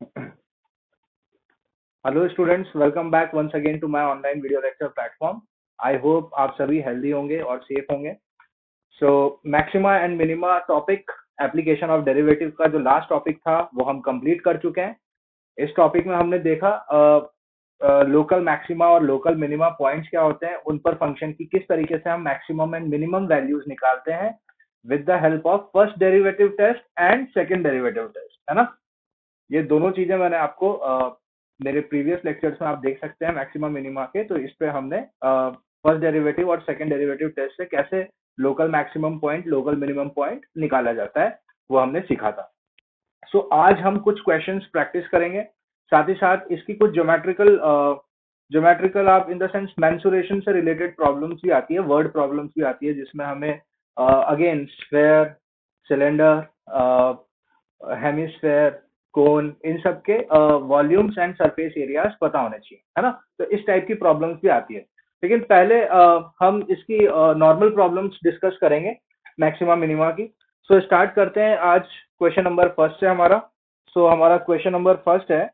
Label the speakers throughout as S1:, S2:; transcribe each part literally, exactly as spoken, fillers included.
S1: Hello students, welcome back once again to my online video lecture platform. I hope आप सभी healthy होंगे और safe होंगे। So maxima and minima topic, application of derivative का जो last topic था वो हम कंप्लीट कर चुके हैं। इस टॉपिक में हमने देखा लोकल मैक्सिमा और लोकल मिनिमा पॉइंट्स क्या होते हैं, उन पर फंक्शन की किस तरीके से हम मैक्सिमम एंड मिनिमम वैल्यूज निकालते हैं with the help of first derivative test and second derivative test, है ना। ये दोनों चीजें मैंने आपको अ, मेरे प्रीवियस लेक्चर्स में आप देख सकते हैं मैक्सिमम मिनिमा के। तो इस पे हमने फर्स्ट डेरिवेटिव और सेकंड डेरिवेटिव टेस्ट से कैसे local maximum point local minimum point निकाला जाता है वो हमने सीखा था। सो so, आज हम कुछ क्वेश्चंस प्रैक्टिस करेंगे, साथ ही साथ इसकी कुछ ज्योमेट्रिकल ज्योमेट्रिकल आप इन द सेंस मेंसुरेशन से रिलेटेड प्रॉब्लम्स भी आती है, वर्ड प्रॉब्लम्स भी आती है, जिसमें हमें again sphere, cylinder, hemisphere, cone, इन सब के वॉल्यूम्स एंड सरफेस एरियाज पता होने चाहिए, है ना। तो इस टाइप की प्रॉब्लम्स भी आती है, लेकिन पहले uh, हम इसकी नॉर्मल प्रॉब्लम्स डिस्कस करेंगे मैक्सिमा मिनिमा की। सो so, स्टार्ट करते हैं आज क्वेश्चन नंबर फर्स्ट से हमारा। सो so, हमारा क्वेश्चन नंबर फर्स्ट है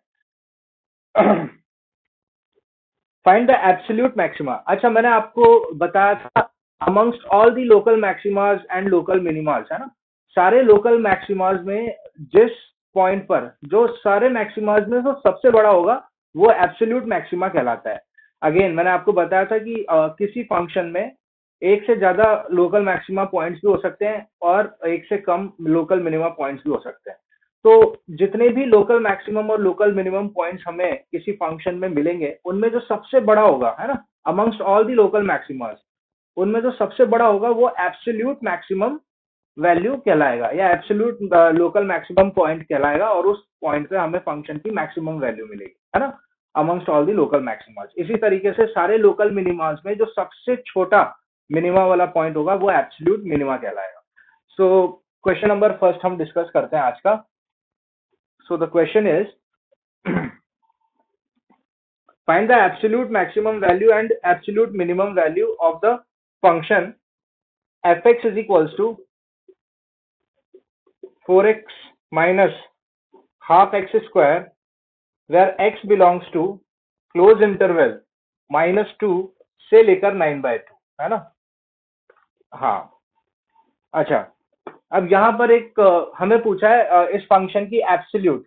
S1: फाइंड द एब्सोल्यूट मैक्सिमा। अच्छा, मैंने आपको बताया था amongst all the local maximas and local minimas, है ना। सारे लोकल मैक्सिमाज में जिस पॉइंट पर जो सारे मैक्सिमाज में जो सबसे बड़ा होगा वो एब्सोल्यूट मैक्सिमा कहलाता है। अगेन मैंने आपको बताया था कि uh, किसी फंक्शन में एक से ज्यादा लोकल मैक्सिमा पॉइंट्स भी हो सकते हैं और एक से कम लोकल मिनिमा पॉइंट्स भी हो सकते हैं। तो जितने भी लोकल मैक्सिमम और लोकल मिनिमम पॉइंट्स हमें किसी फंक्शन में मिलेंगे, उनमें जो सबसे बड़ा होगा, है ना, amongst all the local maximas, उनमें जो सबसे बड़ा होगा वो एब्सोल्यूट मैक्सिमम वैल्यू कहलाएगा या एब्सोल्यूट लोकल मैक्सिमम पॉइंट कहलाएगा, और उस पॉइंट पे हमें फंक्शन की मैक्सिमम वैल्यू मिलेगी, है ना, amongst all the local maximas. इसी तरीके से सारे लोकल मिनिमास में जो सबसे छोटा मिनिमा वाला पॉइंट होगा वो एब्सोल्यूट मिनिमा कहलाएगा। सो क्वेश्चन नंबर फर्स्ट हम डिस्कस करते हैं आज का। So the question is find the absolute maximum value and absolute minimum value of the function fx is equals to four x minus half x square where x belongs to close interval minus two से लेकर nine by two, है ना। हाँ, अच्छा, अब यहाँ पर एक हमें पूछा है इस फंक्शन की absolute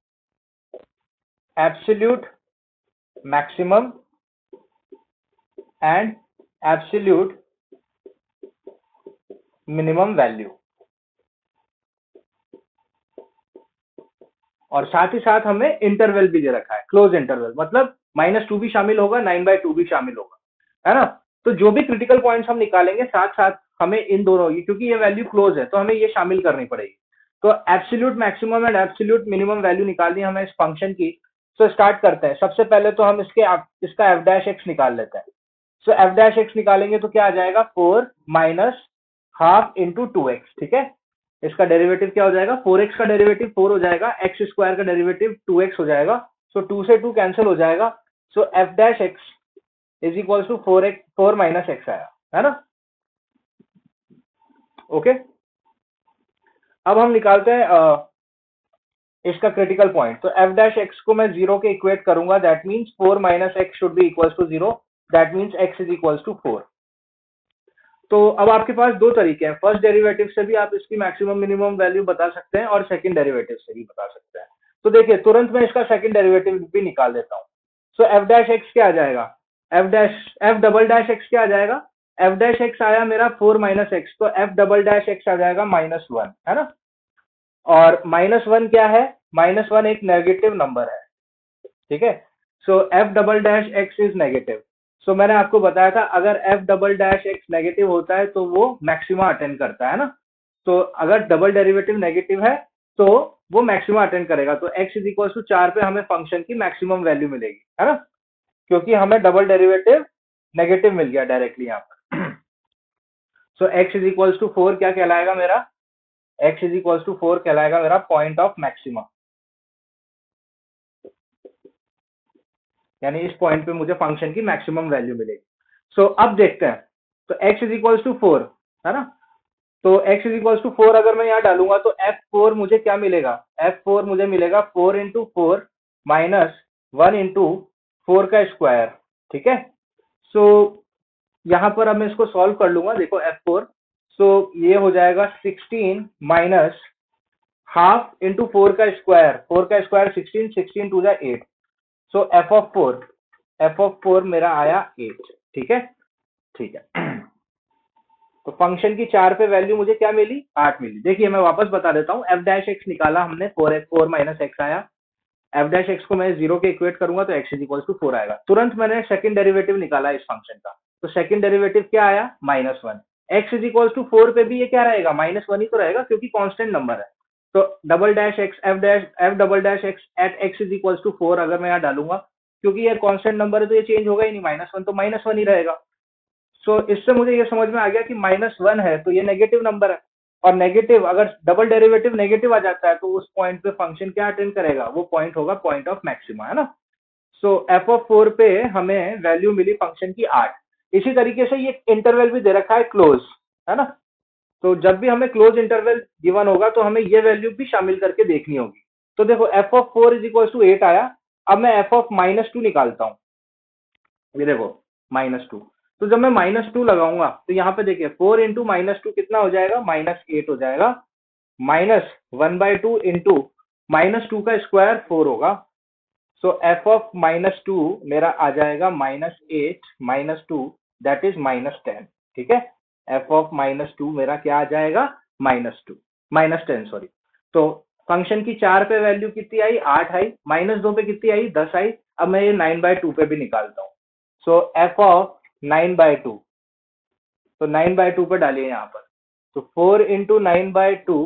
S1: absolute maximum and absolute minimum value, और साथ ही साथ हमें इंटरवल भी दे रखा है, क्लोज इंटरवल, मतलब माइनस टू भी शामिल होगा, नाइन बाय टू भी शामिल होगा, है ना। तो जो भी क्रिटिकल पॉइंट्स हम निकालेंगे साथ साथ हमें इन दोनों, क्योंकि ये वैल्यू क्लोज है तो हमें ये शामिल करनी पड़ेगी। तो absolute maximum and absolute minimum value निकालनी है हमें इस फंक्शन की। तो स्टार्ट करते हैं। सबसे पहले तो हम इसके इसका एफ डैश एक्स निकाल लेते हैं। सो एफ डैश एक्स निकालेंगे तो क्या आ जाएगा, four minus half into two x, ठीक है। इसका डेरिवेटिव क्या हो जाएगा, फोर एक्स का डेरिवेटिव फोर हो जाएगा, एक्स स्क्वायर का डेरिवेटिव टू एक्स हो जाएगा। सो टू से टू कैंसिल हो जाएगा। So f dash x is equal to four x, four minus x आया, है ना। ओके, अब हम निकालते हैं आ, इसका क्रिटिकल पॉइंट। तो एफ डैश एक्स को मैं जीरो के इक्वेट करूंगा, that means four minus x should be equal to zero, that means x is equal to four. तो अब आपके पास दो तरीके हैं, फर्स्ट डेरिवेटिव से भी आप इसकी मैक्सिमम मिनिमम वैल्यू बता सकते हैं और सेकंड डेरिवेटिव से भी बता सकते हैं। तो देखिए, तुरंत मैं इसका सेकंड डेरिवेटिव भी निकाल देता हूँ। सो एफ डैश एक्स क्या आ जाएगा, f dash f double dash x क्या आ जाएगा, एफ डैश एक्स आया मेरा फोर माइनस एक्स, तो एफ डबल डैश एक्स आ जाएगा माइनस वन, है ना। और माइनस वन क्या है, माइनस वन एक नेगेटिव नंबर है, ठीक है। So f double dash x is negative. So मैंने आपको बताया था अगर f double dash x negative होता है तो वो मैक्सिमा अटेंड करता है ना। तो अगर डबल डेरिवेटिव नेगेटिव है तो वो मैक्सिमा अटेंड करेगा। तो एक्स इज इक्वल टू चार पे हमें फंक्शन की मैक्सिमम वैल्यू मिलेगी, है ना, क्योंकि हमें डबल डेरिवेटिव नेगेटिव मिल गया डायरेक्टली यहाँ पर। So x is equal to four क्या कहलाएगा मेरा, x is equal to four कहलाएगा मेरा पॉइंट ऑफ मैक्सिमा, यानी इस पॉइंट पे मुझे फंक्शन की मैक्सिमम वैल्यू मिलेगी। सो so, अब देखते हैं। तो x is equal to four, है ना। तो x is equal to four अगर मैं यहाँ डालूंगा तो एफ फोर मुझे क्या मिलेगा, एफ फोर मुझे मिलेगा four into four minus one into four का स्क्वायर। ठीक है, सो यहाँ पर अब मैं इसको सॉल्व कर लूंगा, देखो एफ फोर, सो ये हो जाएगा sixteen minus half into four का स्क्वायर, फोर का स्क्वायर सिक्सटीन, सिक्सटीन टू जा eight, so f of four, f of four मेरा आया एट। ठीक है, ठीक है। तो फंक्शन की चार पे वैल्यू मुझे क्या मिली, आठ मिली। देखिए मैं वापस बता देता हूँ, एफ डैश एक्स निकाला हमने, four x four minus x आया, एफ डैश एक्स को मैं जीरो के इक्वेट करूंगा तो x is equal to four आएगा। तुरंत मैंने सेकंड डेरिवेटिव निकाला इस फंक्शन का, तो सेकंड डेरिवेटिव क्या आया, minus one. X is equal to four पे भी ये क्या रहेगा, माइनस वन ही तो रहेगा क्योंकि कांस्टेंट नंबर है। तो double dash x f dash f double dash x at x is equal to four अगर मैं यहाँ डालूंगा, क्योंकि ये कांस्टेंट नंबर है तो ये चेंज होगा ही नहीं, माइनस वन तो माइनस वन ही रहेगा। सो so, इससे मुझे ये समझ में आ गया कि माइनस वन है तो ये नेगेटिव नंबर है, और नेगेटिव अगर डबल डेरिवेटिव नेगेटिव आ जाता है तो उस पॉइंट पे फंक्शन क्या अटेंड करेगा, वो पॉइंट होगा पॉइंट ऑफ मैक्सिमा, है ना। सो एफ ऑफ फोर पे हमें वैल्यू मिली फंक्शन की आठ। इसी तरीके से ये इंटरवल भी दे रखा है क्लोज, है ना। तो जब भी हमें क्लोज इंटरवल गिवन होगा तो हमें ये वैल्यू भी शामिल करके देखनी होगी। तो देखो f of four is equal to eight आया, अब मैं एफ ऑफ माइनस टू निकालता हूँ, ये देखो माइनस टू। तो जब मैं माइनस टू लगाऊंगा तो यहाँ पे देखिए फोर इंटू माइनस टू कितना हो जाएगा, माइनस एट हो जाएगा, minus one by two into minus two का स्क्वायर फोर होगा। So f of minus two मेरा आ जाएगा minus eight minus two that is minus ten. ठीक है, एफ ऑफ माइनस टू मेरा क्या आ जाएगा, minus two minus ten sorry. तो फंक्शन की चार पे वैल्यू कितनी आई, आठ आई, माइनस दो पे कितनी आई, दस आई। अब मैं ये नाइन बाय टू पे भी निकालता हूँ। So f of nine by two, तो नाइन बाय टू पे डालिए यहाँ पर, तो four into nine by two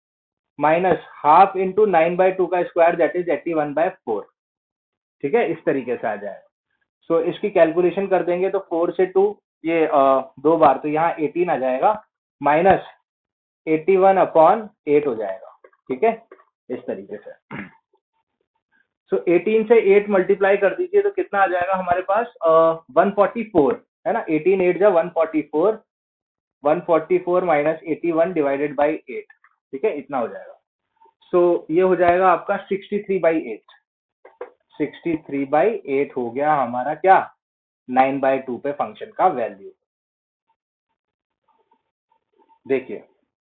S1: minus half into nine by two का square that is eighty one by four. ठीक है, इस तरीके से आ जाएगा। सो so, इसकी कैलकुलेशन कर देंगे तो फोर से टू ये आ, दो बार, तो यहाँ एटीन आ जाएगा, minus eighty one upon eight हो जाएगा। ठीक है, इस तरीके से। सो so, एटीन से एट मल्टीप्लाई कर दीजिए तो कितना आ जाएगा हमारे पास, वन फोर्टी फोर, है ना। एटीन एट जा one forty four, one forty four minus eighty one divided by eight. ठीक है, इतना हो जाएगा। सो so, ये हो जाएगा आपका sixty three by eight, sixty three by eight हो गया हमारा क्या, नाइन बाई टू पे फंक्शन का वैल्यू। देखिए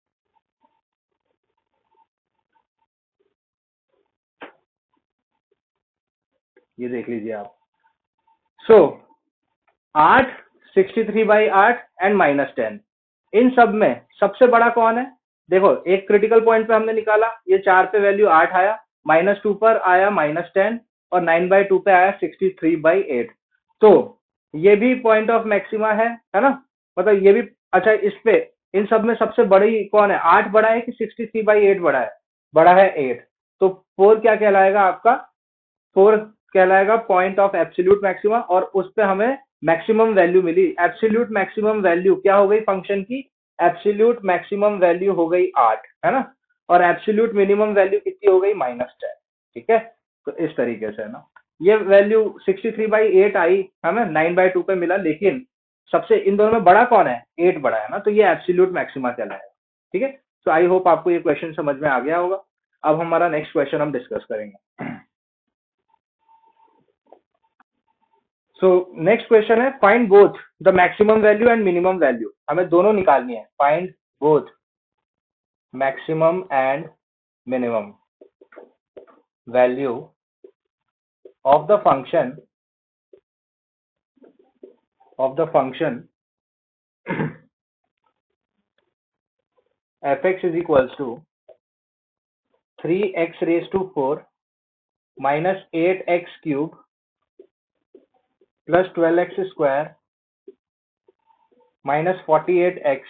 S1: ये देख लीजिए आप। सो so, आठ, सिक्सटी थ्री बाई आठ एंड माइनस टेन, इन सब में सबसे बड़ा कौन है, देखो एक क्रिटिकल पॉइंट पे हमने निकाला, ये चार पे वैल्यू आठ आया, माइनस टू पर आया माइनस टेन, और नाइन बाई टू पे आया सिक्सटी थ्री बाई एट। तो ये भी पॉइंट ऑफ मैक्सिमा है, है ना, मतलब ये भी। अच्छा इस पे इन सब में सबसे बड़ी कौन है, आठ बड़ा है कि सिक्सटी थ्री बाई एट बड़ा है, बड़ा है एट। तो फोर क्या कहलाएगा आपका, फोर कहलाएगा पॉइंट ऑफ एब्सोल्यूट मैक्सिमा, और उस पे हमें मैक्सिमम वैल्यू मिली। एब्सोल्यूट मैक्सिमम वैल्यू क्या हो गई फंक्शन की, एब्सोल्यूट मैक्सिमम वैल्यू हो गई आठ, है ना, और एब्सोल्यूट मिनिमम वैल्यू कितनी हो गई, माइनस टेन। ठीक है, तो इस तरीके से ना ये value sixty three by eight आई, हमें नाइन बाई टू पे मिला, लेकिन सबसे इन दोनों में बड़ा कौन है, एट बड़ा है ना, तो ये एब्सोल्यूट मैक्सिमा कहलाएगा। ठीक है, तो आई होप आपको ये क्वेश्चन समझ में आ गया होगा। अब हमारा नेक्स्ट क्वेश्चन हम डिस्कस करेंगे। सो नेक्स्ट क्वेश्चन है, find both the maximum value and minimum value. हमें दोनों निकालनी है, find both maximum and minimum value of the function of the function f x is equals to three x raise to four minus eight x cube plus twelve x square minus forty eight x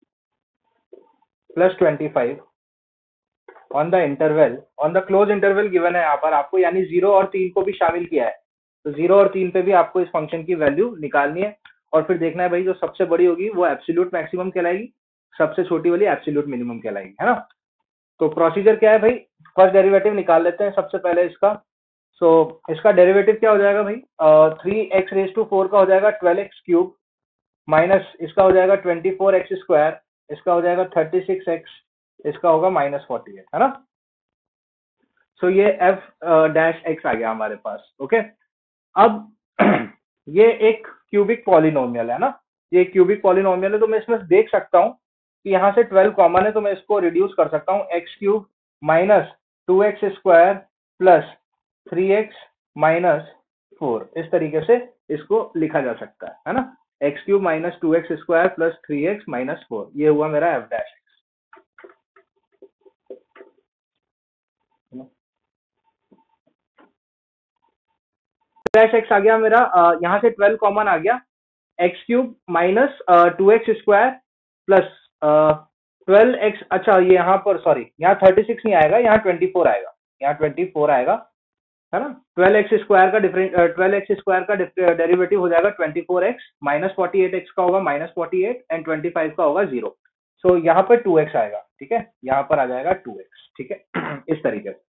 S1: plus twenty five on the interval, on the close interval given है यहाँ पर आपको, यानी zero और तीन को भी शामिल किया है। तो जीरो और तीन पे भी आपको इस फंक्शन की वैल्यू निकालनी है, और फिर देखना है भाई जो सबसे बड़ी होगी वो एब्सोल्यूट मैक्सिमम कहलाएगी, सबसे छोटी वाली एब्सोल्यूट मिनिमम कहलाएगी, है ना। तो प्रोसीजर क्या है भाई, फर्स्ट डेरिवेटिव निकाल लेते हैं सबसे पहले इसका। सो so, इसका डेरिवेटिव क्या हो जाएगा भाई, three x raise to four का हो जाएगा ट्वेल्व एक्स क्यूब, माइनस इसका हो जाएगा ट्वेंटी फोर एक्स स्क्वायर, इसका हो जाएगा थर्टी सिक्स एक्स, इसका होगा माइनस फोर्टी एट, है ना। सो so, ये एफ डैश एक्स आ गया हमारे पास। ओके, अब ये एक क्यूबिक पॉलिनोमियल है ना, ये क्यूबिक पॉलिनोमियल है, तो मैं इसमें देख सकता हूँ कि यहाँ से ट्वेल्व कॉमन है, तो मैं इसको रिड्यूस कर सकता हूँ, x cube minus two x square plus three x minus four, इस तरीके से इसको लिखा जा सकता है है ना। X cube minus two x square plus three x minus four, ये हुआ मेरा एफ डैश डैश एक्स आ गया मेरा। अ, यहाँ से ट्वेल्व कॉमन आ गया, x cube minus two x square plus twelve x, अच्छा ये यहाँ पर सॉरी, यहाँ थर्टी सिक्स नहीं आएगा, यहाँ ट्वेंटी फोर आएगा, यहाँ ट्वेंटी फोर आएगा, है ना। ट्वेल्व एक्स स्क्वायर का डिफरेंट ट्वेल्व एक्स स्क्वायर का डेरिवेटिव हो जाएगा twenty four x, minus forty eight x का होगा minus forty eight and twenty five का होगा जीरो। सो यहाँ पर टू एक्स आएगा, ठीक है, यहाँ पर आ जाएगा टू एक्स, ठीक है इस तरीके से।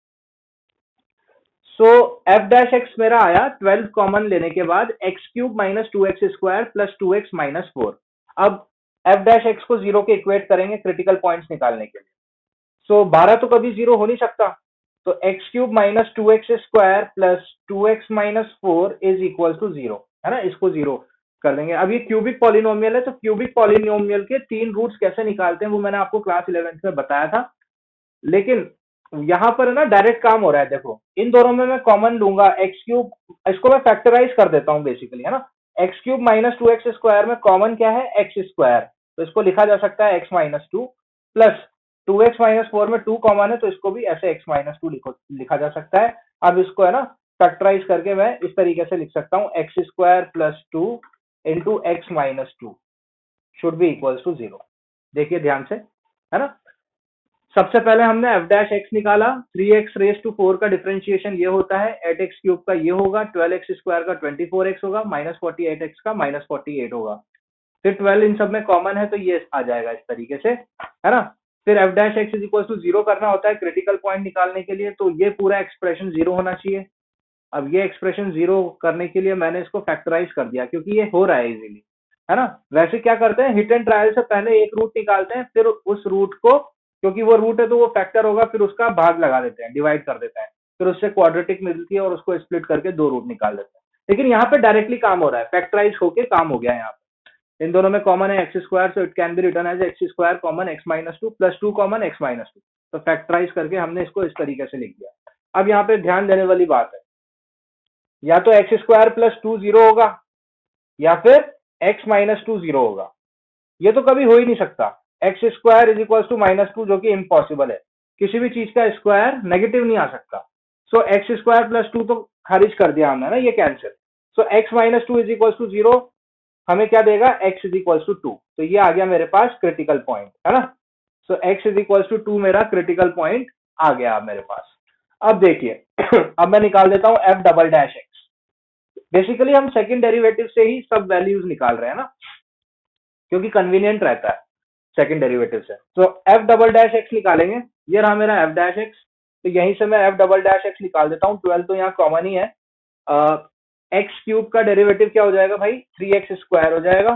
S1: सो एफ डैश एक्स मेरा आया ट्वेल्व कॉमन लेने के बाद, x cube minus two x square plus two x minus four. अब एफ डैश एक्स को जीरो के इक्वेट करेंगे क्रिटिकल पॉइंट्स निकालने के लिए। सो so, बारह तो कभी जीरो हो नहीं सकता, तो x cube minus two x square plus two x minus four is equal to zero, है ना, इसको जीरो कर देंगे। अब ये क्यूबिक पॉलिनोमियल है, तो क्यूबिक पॉलिनोमियल के तीन रूट्स कैसे निकालते हैं वो मैंने आपको क्लास इलेवेंथ में बताया था, लेकिन यहाँ पर ना डायरेक्ट काम हो रहा है। देखो इन दोनों में मैं कॉमन लूंगा, एक्स क्यूब, इसको मैं फैक्टराइज कर देता हूँ बेसिकली, है ना। X cube minus two x square में कॉमन क्या है, एक्स स्क्वायर, तो इसको लिखा जा सकता है x minus two, plus two x minus four में टू कॉमन है, तो इसको भी ऐसे एक्स माइनस टू लिखा जा सकता है। अब इसको है ना फैक्टराइज करके मैं इस तरीके से लिख सकता हूँ, x square plus two into x minus two should be equal to zero. देखिए ध्यान से, है ना। सबसे पहले हमने एफ डैश एक्स निकाला, three x raise to four का डिफरेंशिएशन ये होता है, एट एक्स क्यूब का ये होगा, ट्वेल्व एक्स स्क्वायर का ट्वेंटी फोर एक्स होगा, माइनस फोर्टी एट एक्स का माइनस फोर्टी एट होगा, फिर ट्वेल्व इन सब में कॉमन है तो ये आ जाएगा इस तरीके से, है ना। फिर f dash x is equal to zero करना होता है क्रिटिकल पॉइंट निकालने के लिए, तो ये पूरा एक्सप्रेशन जीरो होना चाहिए। अब ये एक्सप्रेशन जीरो करने के लिए मैंने इसको फैक्टराइज कर दिया क्योंकि ये हो रहा है इजीली, है ना। वैसे क्या करते हैं, हिट एंड ट्रायल से पहले एक रूट निकालते हैं, फिर उस रूट को, क्योंकि वो रूट है तो वो फैक्टर होगा, फिर उसका भाग लगा देते हैं, डिवाइड कर देते हैं, फिर उससे क्वाड्रेटिक मिलती है और उसको स्प्लिट करके दो रूट निकाल देते हैं। लेकिन यहाँ पे डायरेक्टली काम हो रहा है, फैक्टराइज होके काम हो गया। यहाँ पे इन दोनों में कॉमन है x square, so it can be written as x square common x minus two plus two common x minus two, तो फैक्टराइज करके हमने इसको इस तरीके से लिख दिया। अब यहाँ पे ध्यान देने वाली बात है, या तो x square plus two zero होगा या फिर एक्स माइनस टू जीरो होगा, ये तो कभी हो ही नहीं सकता। X square is equal to minus two, जो कि इम्पॉसिबल है, किसी भी चीज का स्क्वायर नेगेटिव नहीं आ सकता। So x square plus two तो खारिज कर दिया हमने ना, ये cancel. So x minus two is equal to zero हमें क्या देगा, x is equal to two, तो ये आ गया मेरे पास क्रिटिकल पॉइंट, है ना। So x is equal to two मेरा क्रिटिकल पॉइंट आ गया अब मेरे पास। अब देखिए अब मैं निकाल देता हूं f double dash x. Basically हम सेकंड डेरिवेटिव से ही सब वैल्यूज निकाल रहे हैं ना, क्योंकि कन्वीनियंट रहता है सेकंड डेरिवेटिव से। तो एफ डबल डैश एक्स निकालेंगे, ये रहा मेरा एफ डैश एक्स, तो यहीं से मैं एफ डबल डैश एक्स निकाल देता हूँ। ट्वेल्व तो यहाँ कॉमन ही है, एक्स क्यूब का डेरिवेटिव क्या हो जाएगा भाई, थ्री एक्स स्क्वायर हो जाएगा,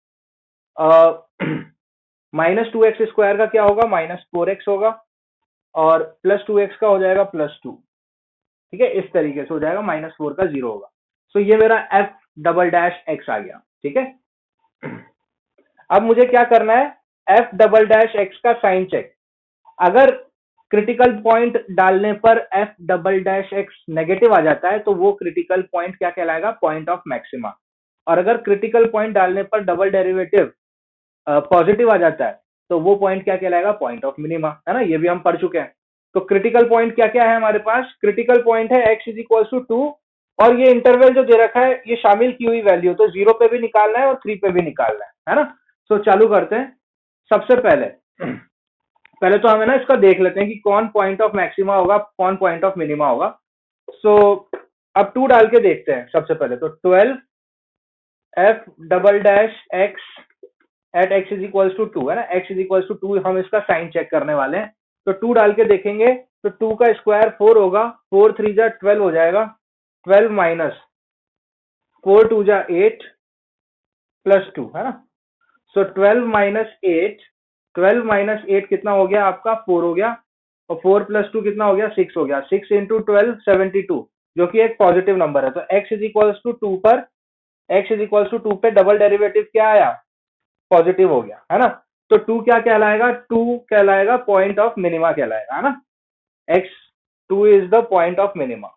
S1: माइनस टू एक्स स्क्वायर का क्या होगा, माइनस फोर एक्स होगा, और प्लस टू एक्स का हो जाएगा प्लस टू, ठीक है, इस तरीके से हो जाएगा, माइनस फोर का जीरो होगा। सो so, ये मेरा एफ डबल डैश एक्स आ गया, ठीक है। अब मुझे क्या करना है, एफ डबल डैश एक्स का साइन चेक। अगर क्रिटिकल पॉइंट डालने पर f double dash x negative आ जाता है तो वो क्रिटिकल पॉइंट क्या कहलाएगा, पॉइंट ऑफ मैक्सिमा। और अगर क्रिटिकल पॉइंट डालने पर डबल डेरिवेटिव पॉजिटिव आ जाता है तो वो पॉइंट क्या कहलाएगा, पॉइंट ऑफ मिनिमा, है ना, ये भी हम पढ़ चुके हैं। तो क्रिटिकल पॉइंट क्या क्या है हमारे पास, क्रिटिकल पॉइंट है x is equal to two, और ये इंटरवल जो दे रखा है ये शामिल की हुई वैल्यू, तो जीरो पे भी निकालना है और थ्री पे भी निकालना है, है ना। तो so, चालू करते हैं। सबसे पहले पहले तो हमें ना इसका देख लेते हैं कि कौन पॉइंट ऑफ मैक्सिमा होगा, कौन पॉइंट ऑफ मिनिमा होगा। सो so, अब टू डाल के देखते हैं। सबसे पहले तो twelve f double dash x at x is equal to two, है ना, x is equal to two, हम इसका साइन चेक करने वाले हैं। तो टू डाल के देखेंगे तो टू का स्क्वायर फोर होगा, फोर थ्री जा ट्वेल्व हो जाएगा, ट्वेल्व माइनस फोर टू जा एट प्लस टू, है ना। So twelve minus eight twelve minus eight कितना हो गया आपका, फोर हो गया, और फोर प्लस टू कितना हो गया, सिक्स हो गया। Six into twelve seventy two, जो कि एक पॉजिटिव नंबर है। तो x is equals to two पर x is equals to two पे डबल डेरिवेटिव क्या आया, पॉजिटिव हो गया, है ना। तो टू क्या कहलाएगा, टू कहलाएगा पॉइंट ऑफ मिनिमा कहलाएगा, है ना। x two is the point of minima,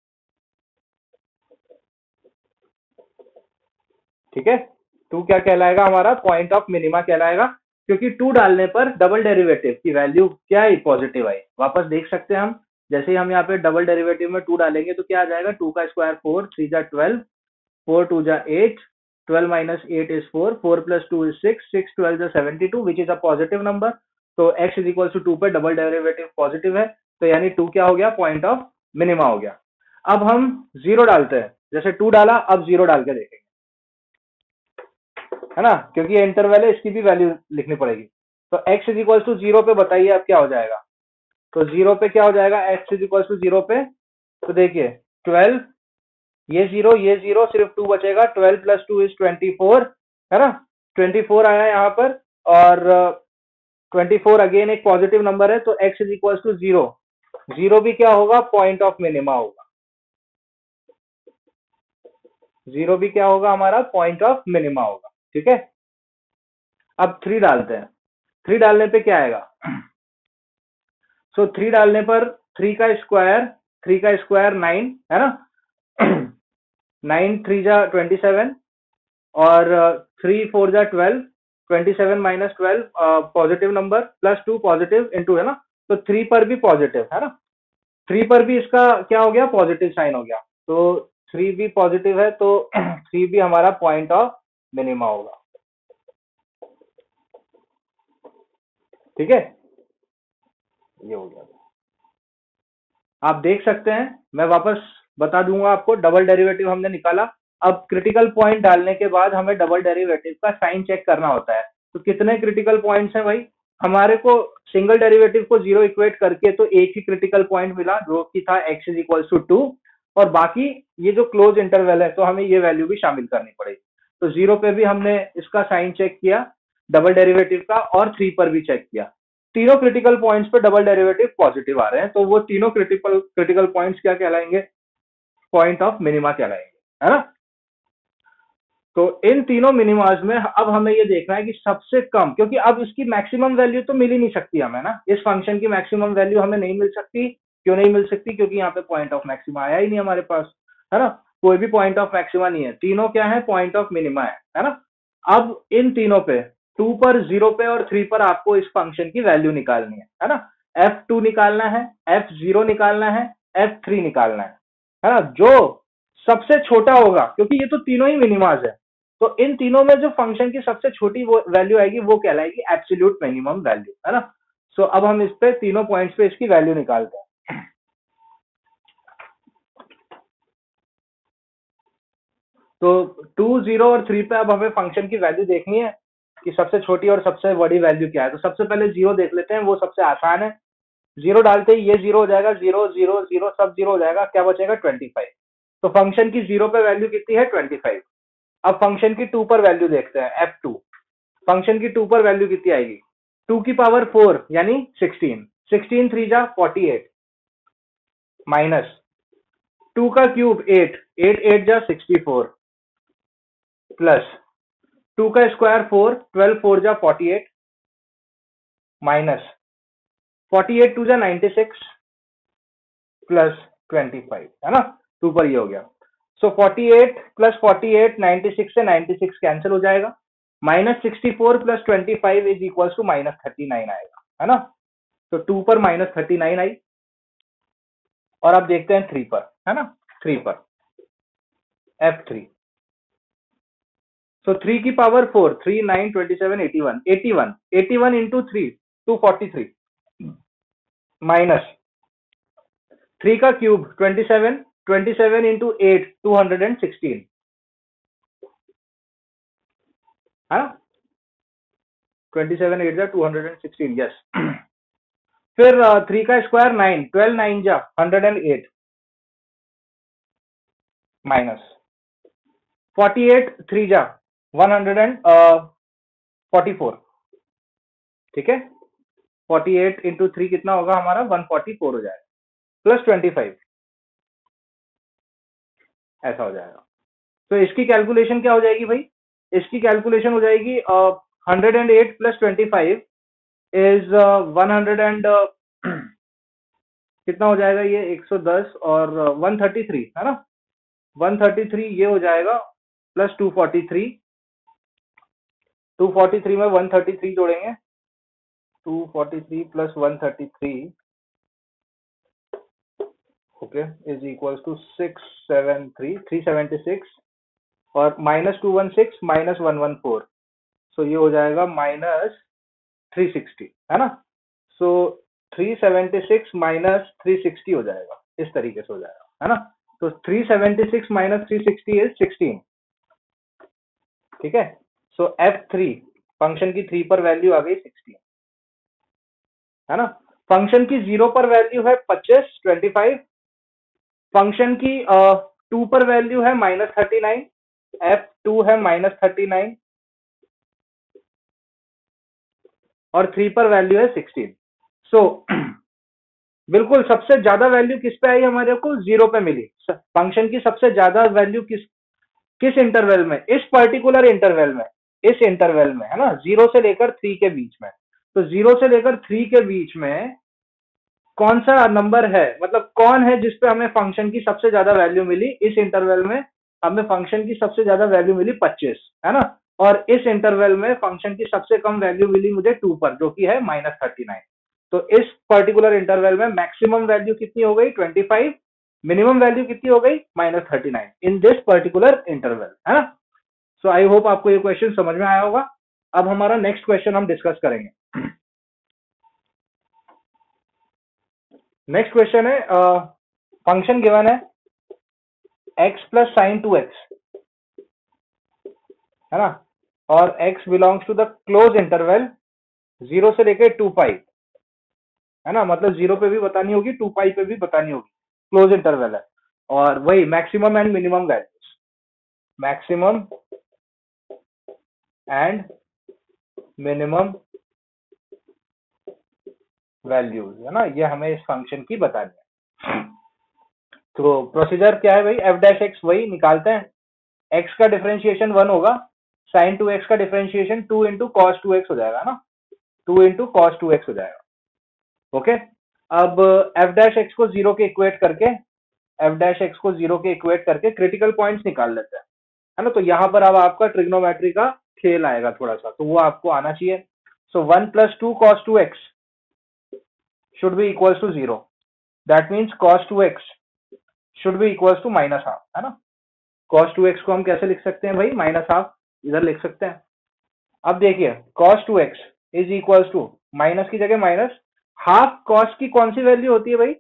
S1: ठीक है। टू क्या कहलाएगा हमारा, पॉइंट ऑफ मिनिमा कहलाएगा, क्योंकि टू डालने पर डबल डेरिवेटिव की वैल्यू क्या आई, पॉजिटिव आई। वापस देख सकते हैं हम, जैसे ही हम यहाँ पे डबल डेरिवेटिव में टू डालेंगे तो क्या आ जाएगा, टू का स्क्वायर फोर, थ्री जा ट्वेल्व, फोर टू जा eight, twelve minus eight is four, four plus two is six, six twelve जा seventy two, which is a positive number. तो x is equal to two पे double derivative positive है, तो यानी to क्या हो गया, पॉइंट ऑफ मिनिमा हो गया। अब हम जीरो डालते हैं, जैसे टू डाला, अब जीरो डाल के देखेंगे, है ना, क्योंकि ये इंटरवल है, इसकी भी वैल्यू लिखनी पड़ेगी। तो x is equal to zero पे बताइए अब क्या हो जाएगा। तो जीरो पे क्या हो जाएगा, x is equal to zero पे, तो देखिए ट्वेल्व, ये जीरो, ये जीरो, सिर्फ टू बचेगा, twelve plus two is twenty four, है ना, ट्वेंटी फोर आया यहाँ पर, और ट्वेंटी फोर अगेन एक पॉजिटिव नंबर है, तो x is equal to zero, zero भी क्या होगा, पॉइंट ऑफ मिनिमा होगा, जीरो भी क्या होगा हमारा, पॉइंट ऑफ मिनिमा होगा, ठीक है। अब थ्री डालते हैं, थ्री डालने पे क्या आएगा, सो so, थ्री डालने पर थ्री का स्क्वायर, थ्री का स्क्वायर नाइन, है ना, नाइन थ्री जा ट्वेंटी सेवन, और थ्री फोर जा twelve, twenty seven minus twelve positive number, plus two positive into, है ना, तो थ्री पर भी पॉजिटिव, है ना, थ्री पर भी इसका क्या हो गया, पॉजिटिव साइन हो गया, तो थ्री भी पॉजिटिव है, तो थ्री भी हमारा पॉइंट ऑफ मिनिमा होगा, ठीक है। ये हो गया, आप देख सकते हैं, मैं वापस बता दूंगा आपको, डबल डेरिवेटिव हमने निकाला। अब क्रिटिकल पॉइंट डालने के बाद हमें डबल डेरिवेटिव का साइन चेक करना होता है। तो कितने क्रिटिकल पॉइंट्स हैं भाई, हमारे को सिंगल डेरिवेटिव को जीरो इक्वेट करके तो एक ही क्रिटिकल पॉइंट मिला, जो कि था x is equal to two, और बाकी ये जो क्लोज इंटरवल है, तो हमें ये वैल्यू भी शामिल करनी पड़ेगी। तो जीरो पे भी हमने इसका साइन चेक किया डबल डेरिवेटिव का, और थ्री पर भी चेक किया, तीनों क्रिटिकल पॉइंट्स पे डबल डेरिवेटिव पॉजिटिव आ रहे हैं, तो वो तीनों क्रिटिकल क्रिटिकल पॉइंट्स क्या कहलाएंगे, पॉइंट ऑफ मिनिमा कहलाएंगे, है ना। तो इन तीनों मिनिमाज में अब हमें ये देखना है कि सबसे कम, क्योंकि अब इसकी मैक्सिमम वैल्यू तो मिल ही नहीं सकती हमें ना, इस फंक्शन की मैक्सिमम वैल्यू हमें नहीं मिल सकती। क्यों नहीं मिल सकती, क्योंकि यहाँ पे पॉइंट ऑफ मैक्सिमा आया ही नहीं हमारे पास, है ना, कोई भी पॉइंट ऑफ मैक्सिमा नहीं है, तीनों क्या है, पॉइंट ऑफ मिनिमा है, है ना। अब इन तीनों पे, टू पर, जीरो पे और थ्री पर आपको इस फंक्शन की वैल्यू निकालनी है, है ना। एफ टू निकालना है, एफ जीरो निकालना है, एफ थ्री निकालना है, है ना। जो सबसे छोटा होगा, क्योंकि ये तो तीनों ही मिनिमाज है, तो इन तीनों में जो फंक्शन की सबसे छोटी वो वैल्यू आएगी, वो कहलाएगी एब्सोल्यूट मिनिमम वैल्यू, है ना। सो अब हम इस पे तीनों पॉइंट्स पे इसकी वैल्यू निकालते हैं। तो टू, जीरो और थ्री पे अब हमें फंक्शन की वैल्यू देखनी है कि सबसे छोटी और सबसे बड़ी वैल्यू क्या है। तो सबसे पहले जीरो देख लेते हैं, वो सबसे आसान है। जीरो डालते ही ये जीरो हो जाएगा, जीरो जीरो जीरो सब जीरो हो जाएगा, क्या बचेगा, ट्वेंटी फाइव। तो फंक्शन की जीरो पे वैल्यू कितनी है, ट्वेंटी फाइव। अब फंक्शन की टू पर वैल्यू देखते हैं, एफ टू। फंक्शन की टू पर वैल्यू कितनी आएगी, टू की पावर फोर यानी सिक्सटीन, सिक्सटीन थ्री जा फोर्टी एट, माइनस टू का क्यूब एट, एट एट जा सिक्सटी फोर, प्लस टू का स्क्वायर फोर, ट्वेल्व फोर जा forty eight, minus forty eight two जा ninety six, plus twenty five, है ना। Two पर ये हो गया। So forty eight plus forty eight, ninety six से नाइन्टी सिक्स कैंसिल हो जाएगा, minus sixty four plus twenty five is equal to minus thirty nine आएगा, है ना। तो टू पर माइनस थर्टी नाइन आई, और अब देखते हैं थ्री पर, है ना, थ्री पर एफ थ्री। सो थ्री की power four, three nine twenty seven eighty one, eighty one, eighty one into three, two forty three, minus three का cube twenty seven, twenty seven into eight, two hundred and sixteen, है ना, twenty seven eight जा two hundred and sixteen, yes. फिर three का square nine, twelve nine जा hundred and eight, minus forty eight three जा one hundred and forty four, ठीक है, forty eight into three कितना होगा हमारा, वन फोर्टी फोर हो जाएगा, प्लस ट्वेंटी फाइव, ऐसा हो जाएगा। तो इसकी कैलकुलेशन क्या हो जाएगी भाई, इसकी कैलकुलेशन हो जाएगी hundred and eight plus twenty five is one hundred and कितना हो जाएगा ये, एक सौ दस और वन थर्टी थ्री है ना, वन थर्टी थ्री ये हो जाएगा, plus two forty three, two forty three में वन थर्टी थ्री जोड़ेंगे, two forty three plus one thirty three, okay, is equals to six seven three, three seventy six, और minus two one six minus one one four, so ये हो जाएगा minus three sixty है ना। So three seventy six minus three sixty हो जाएगा, इस तरीके से हो जाएगा है ना। तो three seventy six minus three sixty is sixteen, ठीक है। सो एफ थ्री फंक्शन की थ्री पर वैल्यू आ गई सिक्सटीन, है ना। फंक्शन की जीरो पर वैल्यू है पच्चीस ट्वेंटी फाइव, फंक्शन की टू पर वैल्यू है minus thirty nine, f two है माइनस थर्टी नाइन, और थ्री पर वैल्यू है सिक्सटीन। सो बिल्कुल सबसे ज्यादा वैल्यू किस पे आई हमारे को, जीरो पे मिली। फंक्शन की सबसे ज्यादा वैल्यू किस किस इंटरवल में, इस पर्टिकुलर इंटरवल में, इस इंटरवल में है ना, जीरो से लेकर थ्री के बीच में। तो जीरो से लेकर थ्री के बीच में कौन सा नंबर है, मतलब कौन है जिसपे हमें फंक्शन की सबसे ज्यादा वैल्यू मिली, इस इंटरवल में हमें फंक्शन की सबसे ज्यादा वैल्यू मिली पच्चीस, है ना। और इस इंटरवल में फंक्शन की सबसे कम वैल्यू मिली मुझे टू पर, जो कि है माइनस थर्टी नाइन। तो इस पर्टिकुलर इंटरवल में मैक्सिमम वैल्यू कितनी हो गई, ट्वेंटी फाइव, मिनिमम वैल्यू कितनी हो गई, minus thirty nine, in this particular interval, है ना। सो आई होप आपको ये क्वेश्चन समझ में आया होगा। अब हमारा नेक्स्ट क्वेश्चन हम डिस्कस करेंगे। नेक्स्ट क्वेश्चन है, फंक्शन गिवन है x plus sine two x, है ना, और x belongs to the close interval zero से लेके टू पाई, है ना, मतलब जीरो पे भी बतानी होगी, टू पाई पे भी बतानी होगी, क्लोज इंटरवल है। और वही maximum and minimum values, maximum and minimum values, है ना, ये हमें इस फंक्शन की बतानी है। तो प्रोसीजर क्या है भाई, एफ डैश एक्स वही निकालते हैं, एक्स का डिफरेंशिएशन वन होगा, साइन टू एक्स का differentiation two into cos two x हो जाएगा ना, two into cos two x हो जाएगा। ओके, अब एफ डैश एक्स को जीरो के इक्वेट करके, एफ डैश एक्स को जीरो के इक्वेट करके क्रिटिकल पॉइंट्स निकाल लेते हैं, है ना। तो यहाँ पर अब आपका ट्रिग्नोमेट्री का खेल आएगा थोड़ा सा, तो वो आपको आना चाहिए। So one plus two cos two x should be equals to zero. That means cos two x should be equals to minus half, है ना। cos टू एक्स को हम कैसे लिख सकते हैं भाई, माइनस हाफ, इधर लिख सकते हैं। अब देखिए cos two x is equals to, minus की जगह माइनस, हाफ cos की कौन सी वैल्यू होती है भाई,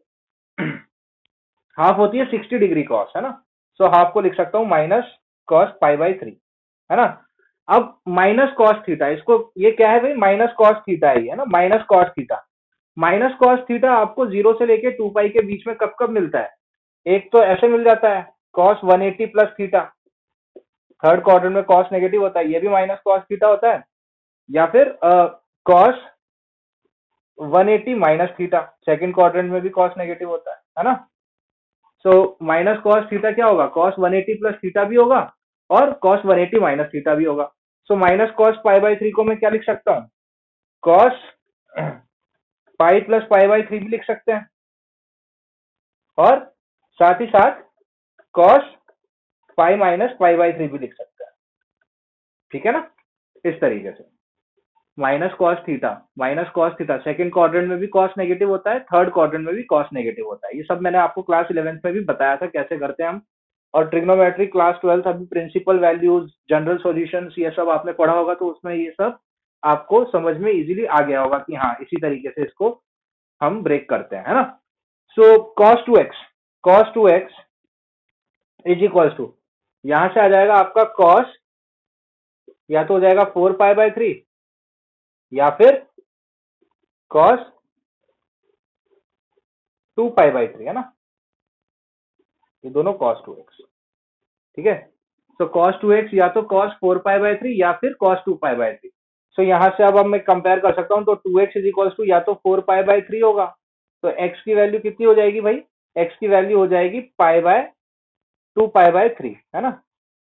S1: हाफ होती है सिक्सटी डिग्री cos, है ना। सो so, हाफ को लिख सकता हूं minus cos pi by three, है ना। अब माइनस cos थीटा, इसको ये क्या है भाई, माइनस cos थीटा है ना, minus cos theta, minus cos theta आपको जीरो से लेके टू पाई के बीच में कब कब मिलता है, एक तो ऐसे मिल जाता है cos one eighty plus theta, third quadrant में कॉस नेगेटिव होता है, ये भी माइनस कॉस थीटा होता है, या फिर cos one eighty minus theta, second quadrant में भी कॉस नेगेटिव होता है है ना। सो माइनस कॉस थीटा क्या होगा, cos one eighty plus theta भी होगा और cos one eighty minus theta भी होगा। So minus cos pi by three को मैं क्या लिख सकता हूँ, cos pi plus pi by three भी लिख सकते हैं, और साथ ही साथ cos pi minus pi by three भी लिख सकते हैं, ठीक है ना। इस तरीके से minus cos theta, minus cos theta, second quadrant में भी कॉस नेगेटिव होता है, थर्ड क्वाड्रेंट में भी कॉस नेगेटिव होता है। ये सब मैंने आपको क्लास इलेवेंथ में भी बताया था कैसे करते हैं हम। और ट्रिग्नोमेट्री क्लास ट्वेल्थ अभी प्रिंसिपल वैल्यूज, जनरल सॉल्यूशंस, ये सब आपने पढ़ा होगा, तो उसमें ये सब आपको समझ में इजीली आ गया होगा कि हाँ इसी तरीके से इसको हम ब्रेक करते हैं, है ना। So cos two x, cos two x is equals to, यहां से आ जाएगा आपका cos, या तो हो जाएगा फोर पाई बाय थ्री, या फिर cos two pi by three, है ना, ये दोनों cos टू एक्स, ठीक है। सो cos टू एक्स या तो cos four pi by three या फिर cos two pi by three, so यहाँ से अब अब मैं कंपेयर कर सकता हूँ, तो two x is equals to या तो फोर पाई बाय थ्री होगा, तो x की वैल्यू कितनी हो जाएगी भाई, x की वैल्यू हो जाएगी pi by two pi by three, है ना।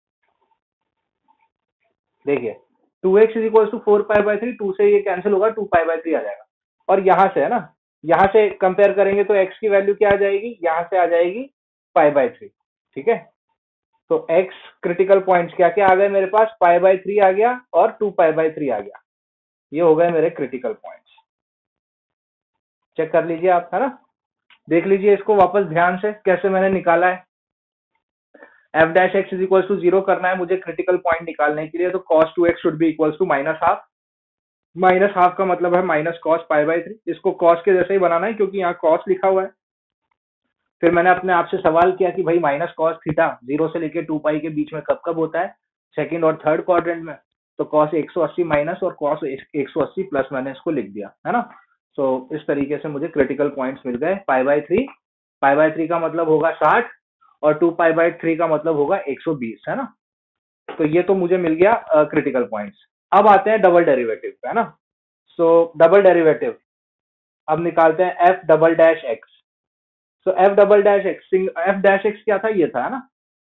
S1: देखिए two x is equals to four pi by three, two से ये कैंसिल होगा, टू पाई बाय थ्री आ जाएगा। और यहाँ से है ना, यहाँ से कंपेयर करेंगे तो x की वैल्यू क्या आ जाएगी, यहाँ से आ जाएगी पाई बाय थ्री, ठीक है। तो x क्रिटिकल पॉइंट्स क्या क्या आ गए मेरे पास, पाई बाय थ्री आ गया और टू पाई बाय थ्री आ गया, ये हो गए मेरे क्रिटिकल पॉइंट्स। चेक कर लीजिए आप, है ना, देख लीजिए इसको वापस ध्यान से कैसे मैंने निकाला है। F dash x is equal to zero करना है मुझे क्रिटिकल पॉइंट निकालने के लिए, तो cos two x should be equal to minus half. Minus half का मतलब है minus cos pi by three, इसको कॉस के जैसे ही बनाना है क्योंकि यहाँ कॉस लिखा हुआ है। फिर मैंने अपने आप से सवाल किया कि भाई माइनस कॉस थीटा जीरो से लेके टू पाई के बीच में कब कब होता है, सेकंड और थर्ड क्वाड्रेंट में। तो कॉस एक सौ अस्सी माइनस और कॉस एक सौ अस्सी प्लस मैंने इसको लिख दिया, है ना। तो इस तरीके से मुझे क्रिटिकल पॉइंट्स मिल गए। Pi by three, pi by three का मतलब होगा साठ और टू पाई बाय थ्री का मतलब होगा एक सौ बीस, है ना। तो ये तो मुझे मिल गया क्रिटिकल पॉइंट्स। अब आते हैं डबल डेरिवेटिव पे, है ना। सो डबल डेरिवेटिव अब निकालते हैं f double dash x. So f double dash x, f dash x क्या था, ये था, है ना।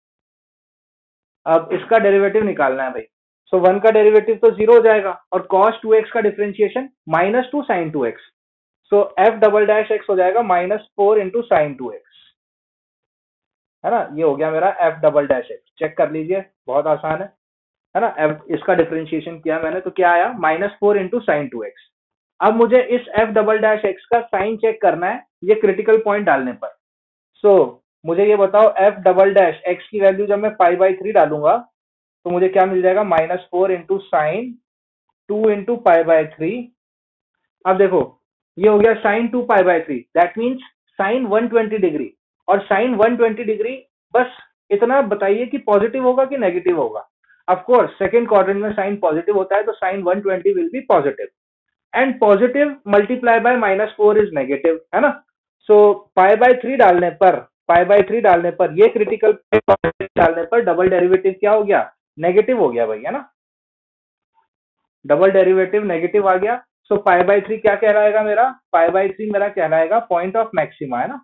S1: अब इसका डेरिवेटिव निकालना है भाई। सो वन का डेरिवेटिव तो जीरो हो जाएगा और कॉस टू एक्स का differentiation minus two sine two x. So f double dash x हो जाएगा minus four into sine two x, है ना। ये हो गया मेरा f double dash x, check कर लीजिए, बहुत आसान है है ना। एफ इसका डिफरेंशिएशन किया मैंने तो क्या आया, minus four into sine two x. अब मुझे इस एफ डबल डैश एक्स का साइन चेक करना है ये क्रिटिकल पॉइंट डालने पर। सो so, मुझे ये बताओ एफ डबल डैश एक्स की वैल्यू जब मैं पाई बाई थ्री डालूंगा तो मुझे क्या मिल जाएगा, minus four into sine two into pi by three. अब देखो ये हो गया sine two pi by three, that means sine one twenty degree. और साइन वन ट्वेंटी डिग्री बस इतना बताइए कि पॉजिटिव होगा कि नेगेटिव होगा। ऑफ कोर्स सेकंड क्वाड्रेंट में साइन पॉजिटिव होता है तो sine one twenty will be positive, and positive multiply by minus four is negative, है ना। सो पाई बाय थ्री डालने पर, पाई बाय थ्री डालने पर ये क्रिटिकल डालने पर डबल डेरिवेटिव क्या हो गया, नेगेटिव हो गया भाई, है ना। डबल डेरिवेटिव नेगेटिव आ गया। सो पाई बाय थ्री क्या कहलाएगा मेरा, पाई बाय थ्री मेरा कहलाएगा पॉइंट ऑफ मैक्सिमा, है ना।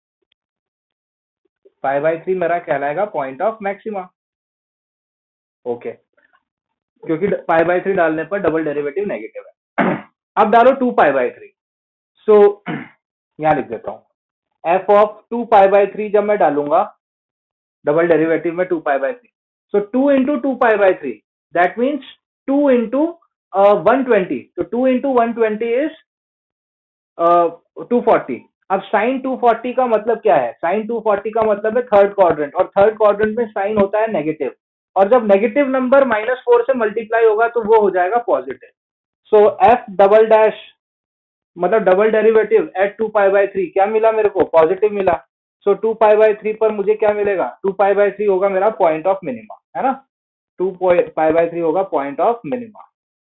S1: पाई बाय थ्री मेरा कहलाएगा पॉइंट ऑफ मैक्सिमा, ओके, क्योंकि पाई बाय थ्री डालने पर डबल डेरिवेटिव नेगेटिव है। अब डालो two pi by three. So यहां लिख देता हूं f of two pi by three जब मैं डालूंगा डबल डेरिवेटिव में two pi by three, so two into two pi by three, that means two into one twenty, तो two into one twenty is two forty. अब sine two forty का मतलब क्या है, साइन टू फोर्टी का मतलब है थर्ड क्वाड्रेंट, और थर्ड क्वाड्रेंट में साइन होता है नेगेटिव, और जब नेगेटिव नंबर माइनस फोर से मल्टीप्लाई होगा तो वो हो जाएगा positive. So f double dash मतलब double derivative at two pi by three क्या मिला मेरे को, पॉजिटिव मिला। So two pi by three पर मुझे क्या मिलेगा, टू पाई बाय थ्री होगा मेरा पॉइंट ऑफ मिनिमा, है ना। टू पाई बाय थ्री होगा point of minima,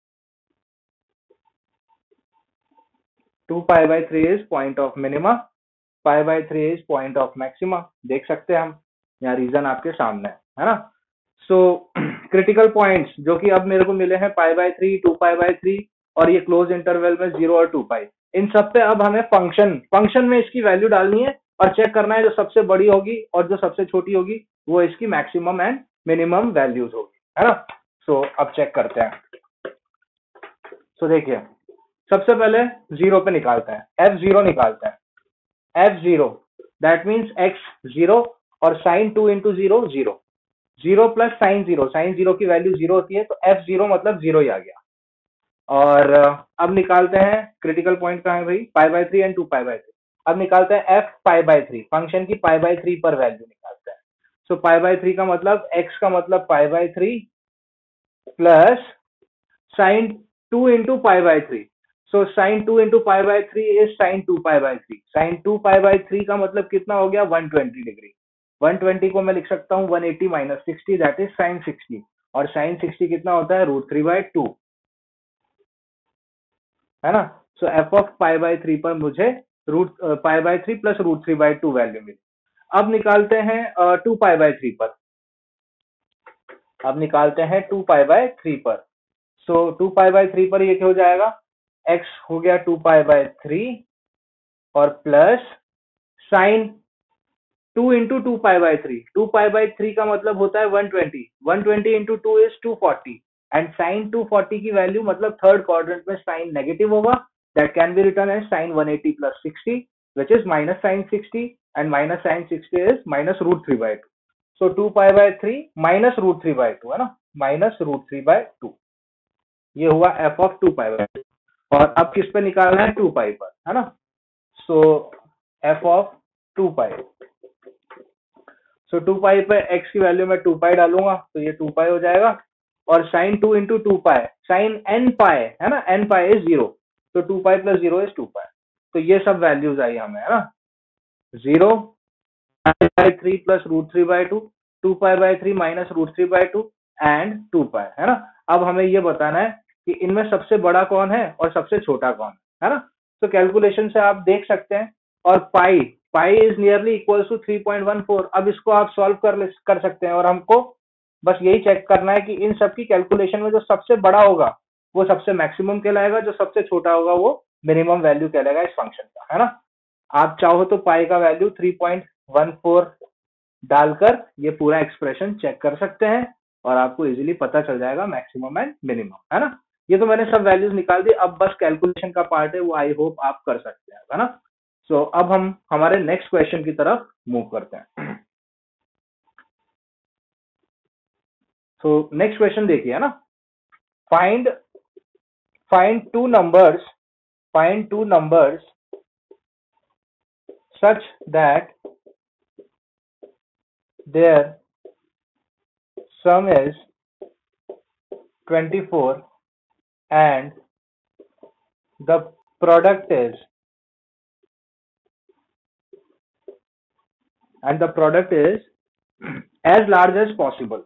S1: two pi by three is point of minima, pi by three is point of maxima. देख सकते हैं हम, यहाँ रीजन आपके सामने है, है ना। सो क्रिटिकल पॉइंट्स जो कि अब मेरे को मिले हैं pi by three, two pi by three और ये क्लोज इंटरवल में जीरो और टू पाई, इन सब पे अब हमें फंक्शन फंक्शन में इसकी वैल्यू डालनी है और चेक करना है जो सबसे बड़ी होगी और जो सबसे छोटी होगी वो इसकी मैक्सिमम एंड मिनिमम वैल्यूज होगी, है ना। सो so, अब चेक करते हैं। सो so, देखिए सबसे पहले जीरो पे निकालते हैं, एफ जीरो निकालते हैं। F zero that means x zero और sine two into zero zero, zero plus sine zero, sine zero की वैल्यू जीरो होती है तो एफ जीरो मतलब जीरो ही आ गया। और अब निकालते हैं क्रिटिकल पॉइंट कहाँ है भाई, pi by three and two pi by three. अब निकालते हैं f pi by three, function की पाई बाय थ्री पर वैल्यू निकालते हैं। सो पाई बाय थ्री का मतलब एक्स का मतलब pi by three plus sine two into pi by three. So sine two into pi by three is sine two pi by three, sine two pi by three का मतलब कितना हो गया, one twenty degree. One twenty को मैं लिख सकता हूँ one eighty minus sixty, that is sine sixty, और साइन सिक्सटी कितना होता है, रूट थ्री बाय टू, है ना। So f of pi by three पर मुझे root pi by three plus root three by two value मिली। अब निकालते हैं टू पाई बाय थ्री पर, अब निकालते हैं टू पाई बाय थ्री पर। So two pi by three पर ये क्या हो जाएगा, x हो गया टू पाई बाय थ्री और plus sine two into two pi by three, two pi by three का मतलब होता है one twenty, one twenty into two is two forty and sine two forty की वैल्यू मतलब third quadrant में sine negative होगा, that can be written as sine one eighty plus sixty which is minus sine sixty and minus sine sixty is minus root three by two, so two pi by three minus root three by two है ना, minus root three by two, ये हुआ f of two pi by two. और अब किस पे निकालना है, टू पाई पर है ना, so f of two pi, so two pi पे x की वैल्यू में टू पाई डालूंगा तो ये टू पाई हो जाएगा, और sine two into two pi, sine n pi है ना, एन पाई इज जीरो, तो two pi plus zero is two pi, तो ये सब वैल्यूज आई हमें है ना, zero by three plus root three by two, two pi by three minus root three by two and two pi है ना। अब हमें ये बताना है कि इनमें सबसे बड़ा कौन है और सबसे छोटा कौन है ना, तो कैलकुलेशन से आप देख सकते हैं, और pi pi is nearly equal to three point one four, अब इसको आप सॉल्व कर कर सकते हैं, और हमको बस यही चेक करना है कि इन सब की कैलकुलेशन में जो सबसे बड़ा होगा वो सबसे मैक्सिमम कहलाएगा, जो सबसे छोटा होगा वो मिनिमम वैल्यू कहलाएगा इस फंक्शन का है ना। आप चाहो तो पाई का value three point one four डालकर ये पूरा एक्सप्रेशन चेक कर सकते हैं और आपको इजीली पता चल जाएगा मैक्सिमम एंड मिनिमम है ना। ये तो मैंने सब वैल्यूज निकाल दी, अब बस कैलकुलेशन का पार्ट है वो आई होप आप कर सकते हैं है ना। सो so, अब हम हमारे नेक्स्ट क्वेश्चन की तरफ मूव करते हैं। सो नेक्स्ट क्वेश्चन देखिए है ना, find find two numbers find two numbers such that their sum is twenty-four and the product is and the product is as large as possible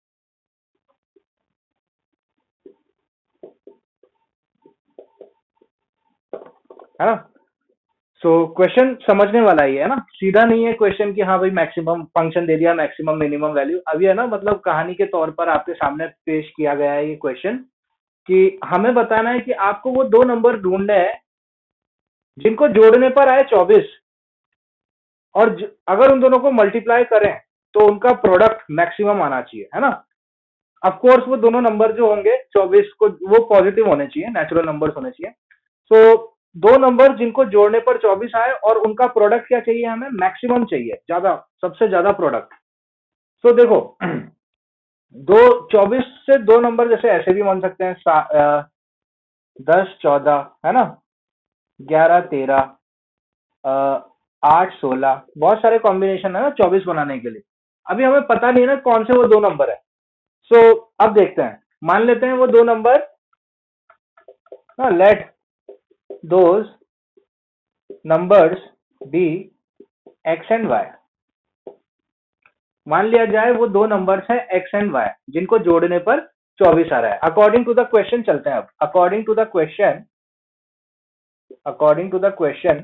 S1: है ना। सो so, क्वेश्चन समझने वाला ही है ना, सीधा नहीं है क्वेश्चन कि हाँ भाई मैक्सिमम फंक्शन दे दिया, मैक्सिमम मिनिमम वैल्यू, अभी है ना मतलब कहानी के तौर पर आपके सामने पेश किया गया है ये क्वेश्चन कि हमें बताना है कि आपको वो दो नंबर ढूंढने हैं जिनको जोड़ने पर आए चौबीस, और अगर उन दोनों को मल्टीप्लाई करें तो उनका प्रोडक्ट मैक्सिमम आना चाहिए है ना। ऑफ कोर्स वो दोनों नंबर जो होंगे चौबीस को वो पॉजिटिव होने चाहिए, नेचुरल नंबर्स होने चाहिए। सो so, दो नंबर जिनको जोड़ने पर चौबीस आए और उनका प्रोडक्ट क्या चाहिए, हमें मैक्सिमम चाहिए, ज्यादा, सबसे ज्यादा प्रोडक्ट। सो so, देखो दो चौबीस से दो नंबर जैसे ऐसे भी मान सकते हैं, आ, दस चौदह है ना, ग्यारह तेरह, आठ सोलह, बहुत सारे कॉम्बिनेशन है ना चौबीस बनाने के लिए। अभी हमें पता नहीं है ना कौन से वो दो नंबर है। सो so, अब देखते हैं, मान लेते हैं वो दो number, let those numbers be x and y, मान लिया जाए वो दो नंबर्स हैं x एंड y जिनको जोड़ने पर चौबीस आ रहा है। अकॉर्डिंग टू द क्वेश्चन चलते हैं अब, according to the question according to the question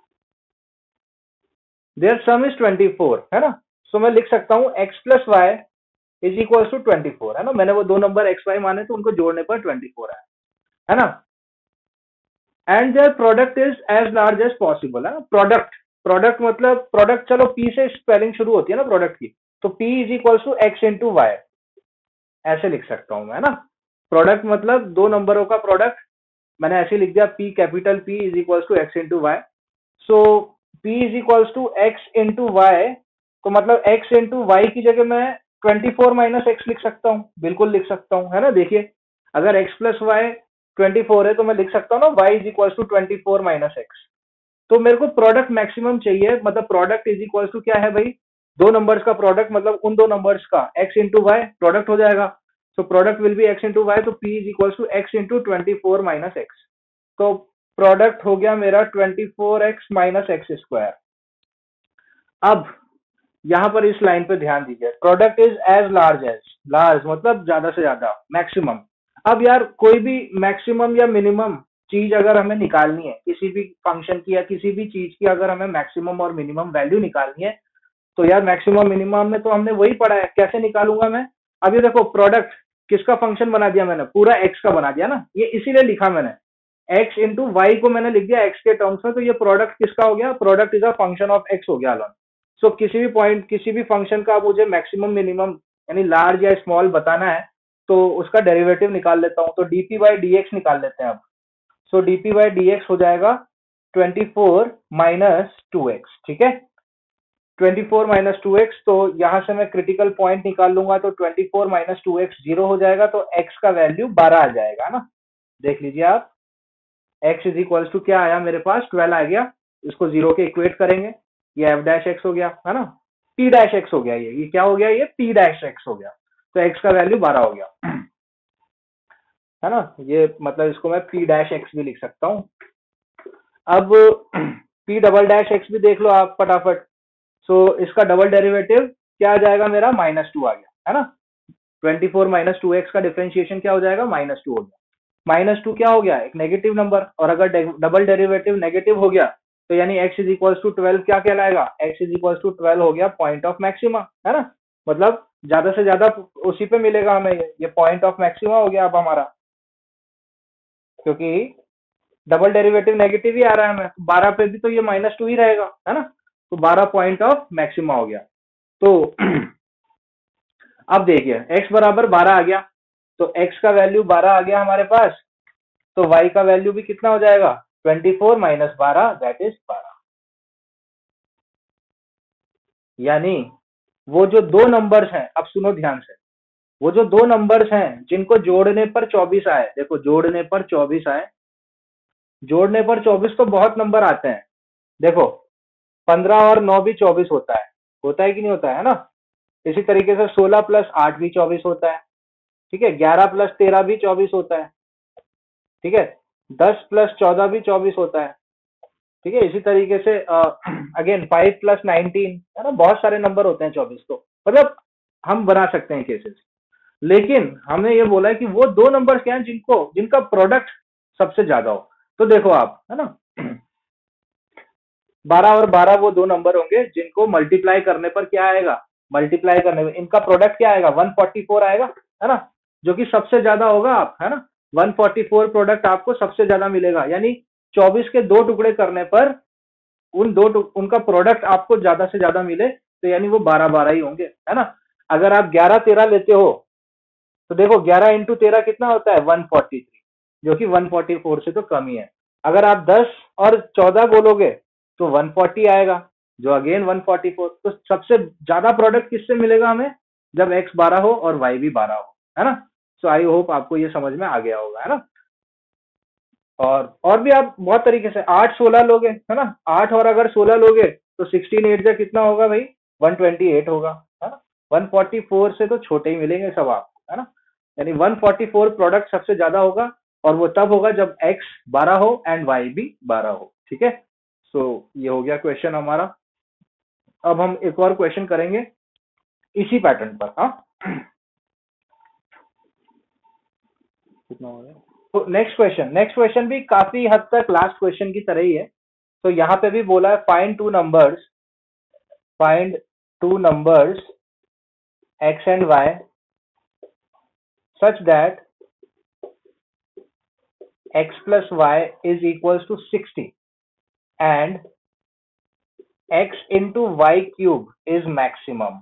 S1: their sum is twenty four है ना। सो so, मैं लिख सकता हूं x plus y is equal to twenty four है ना, मैंने वो दो नंबर x y माने तो उनको जोड़ने पर ट्वेंटी फोर आया है ना। And their product is as large as possible है ना, प्रोडक्ट प्रोडक्ट मतलब प्रोडक्ट, चलो p से स्पेलिंग शुरू होती है ना प्रोडक्ट की, तो p is equal to x into y, ऐसे लिख सकता हूं मैं ना। प्रोडक्ट मतलब दो नंबरों का प्रोडक्ट, मैंने ऐसे लिख दिया p capital P is equal to x into y. So p is equal to x into y, तो मतलब x इंटू वाई की जगह मैं ट्वेंटी फोर माइनस एक्स लिख सकता हूँ, बिल्कुल लिख सकता हूँ है ना। देखिए अगर x plus y twenty four है तो मैं लिख सकता हूँ ना y is equal to twenty four minus x. तो मेरे को प्रोडक्ट मैक्सिमम चाहिए, मतलब प्रोडक्ट इज इक्वल टू क्या है भाई, दो नंबर्स का प्रोडक्ट, मतलब उन दो नंबर्स का x इंटू वाई प्रोडक्ट हो जाएगा। So product will be x into y, तो p is equal to x into twenty four minus x, तो प्रोडक्ट हो गया मेरा twenty four x minus x square. अब यहां पर इस लाइन पे ध्यान दीजिए, product is as large as, large मतलब ज्यादा से ज्यादा, मैक्सिमम। अब यार कोई भी मैक्सिमम या मिनिमम चीज अगर हमें निकालनी है, किसी भी फंक्शन की या किसी भी चीज की अगर हमें मैक्सिमम और मिनिमम वैल्यू निकालनी है, तो यार मैक्सिमम मिनिमम में तो हमने वही पढ़ा है, कैसे निकालूंगा मैं। अब ये देखो प्रोडक्ट किसका फंक्शन बना दिया मैंने, पूरा एक्स का बना दिया ना, ये इसीलिए लिखा मैंने एक्स इंटू वाई को मैंने लिख दिया एक्स के टर्म्स में, तो ये प्रोडक्ट किसका हो गया, product is a function of x हो गया अलॉन। सो किसी भी पॉइंट किसी भी फंक्शन का मुझे मैक्सिमम मिनिमम यानी लार्ज या स्मॉल बताना है तो उसका डेरिवेटिव निकाल लेता हूं, तो डीपी बाई डी एक्स निकाल लेते हैं अब। So dp by d x हो जाएगा twenty four minus two x, ठीक है, twenty four minus two x, तो यहां से मैं क्रिटिकल पॉइंट निकाल लूंगा, तो twenty four minus two x zero हो जाएगा, तो x का वैल्यू बारह आ जाएगा ना, देख लीजिए आप, x इज इक्वल टू क्या आया मेरे पास, ट्वेल्व आ गया, इसको जीरो के इक्वेट करेंगे, ये f डैश x हो गया है ना, p डैश x हो गया, ये ये क्या हो गया, ये p डैश x हो गया, तो x का वैल्यू बारह हो गया है ना, ये मतलब इसको मैं p डैश x भी लिख सकता हूँ। अब p डबल डैश x भी देख लो आप फटाफट, सो so, इसका डबल डेरिवेटिव क्या आ जाएगा मेरा, माइनस टू आ गया है ना, twenty four minus two x का डिफरेंशिएशन क्या हो जाएगा, माइनस टू हो गया, माइनस टू क्या हो गया, एक नेगेटिव नंबर, और अगर डबल डेरिवेटिव नेगेटिव हो गया तो यानी x is equal to twelve क्या कहलाएगा, x is equal to twelve हो गया पॉइंट ऑफ मैक्सिमा, है ना, मतलब ज्यादा से ज्यादा उसी पे मिलेगा हमें, ये पॉइंट ऑफ मैक्सिमा हो गया अब हमारा, क्योंकि डबल डेरिवेटिव नेगेटिव ही आ रहा है हमें, बारह पे भी तो ये माइनस टू ही रहेगा, है ना, तो बारह पॉइंट ऑफ मैक्सिमा हो गया। तो अब देखिए x बराबर बारह आ गया, तो x का वैल्यू बारह आ गया हमारे पास, तो y का वैल्यू भी कितना हो जाएगा, ट्वेंटी फोर माइनस बारह दैट इज बारह, यानी वो जो दो नंबर्स हैं, अब सुनो ध्यान से, वो जो दो नंबर्स हैं जिनको जोड़ने पर चौबीस आए, देखो जोड़ने पर चौबीस आए, जोड़ने पर चौबीस तो बहुत नंबर आते हैं, देखो पंद्रह और नौ भी चौबीस होता है, होता है कि नहीं होता है ना, इसी तरीके से सोलह प्लस आठ भी चौबीस होता है, ठीक है, ग्यारह प्लस तेरह भी चौबीस होता है, ठीक है, दस प्लस चौदह भी चौबीस होता है, ठीक है, इसी तरीके से अगेन फाइव प्लस नाइनटीन, है ना, बहुत सारे नंबर होते हैं चौबीस, तो मतलब हम बना सकते हैं केसेस, लेकिन हमने ये बोला है कि वो दो नंबर क्या हैं जिनको जिनका प्रोडक्ट सबसे ज्यादा हो, तो देखो आप, है ना, बारह और बारह वो दो नंबर होंगे जिनको मल्टीप्लाई करने पर क्या आएगा, मल्टीप्लाई करने में इनका प्रोडक्ट क्या आएगा, वन फोर्टी फोर आएगा, है ना, जो कि सबसे ज्यादा होगा आप, है ना, वन फोर्टी फोर प्रोडक्ट आपको सबसे ज्यादा मिलेगा, यानी चौबीस के दो टुकड़े करने पर उन दो उनका प्रोडक्ट आपको ज्यादा से ज्यादा मिले, तो यानी वो बारह बारह ही होंगे, है ना। अगर आप ग्यारह तेरह लेते हो तो देखो ग्यारह इंटू तेरह कितना होता है, वन फोर्टी थ्री, जो कि वन फोर्टी फोर से तो कम ही है। अगर आप दस और चौदह बोलोगे तो वन फोर्टी आएगा, जो अगेन वन फोर्टी फोर, तो सबसे ज्यादा प्रोडक्ट किससे मिलेगा हमें, जब x बारह हो और y भी बारह हो, है ना। सो आई होप आपको ये समझ में आ गया होगा, है ना। और और भी आप बहुत तरीके से आठ सोलह लोगे, है ना, आठ और अगर सोलह लोगे तो सिक्सटीन एट से कितना होगा भाई, वन ट्वेंटी एट होगा, है ना। वन फोर्टी फोर से तो छोटे ही मिलेंगे सब आपको, है ना, यानी वन फोर्टी फोर प्रोडक्ट सबसे ज्यादा होगा, और वो तब होगा जब x बारह हो एंड y भी बारह हो, ठीक है। सो so, ये हो गया क्वेश्चन हमारा। अब हम एक और क्वेश्चन करेंगे इसी पैटर्न पर, हाँ कितना हो गया। तो नेक्स्ट क्वेश्चन नेक्स्ट क्वेश्चन भी काफी हद तक लास्ट क्वेश्चन की तरह ही है। तो यहाँ पे भी बोला है find two numbers find two numbers x and y such that x plus y is equals to sixty and x into y cube is maximum.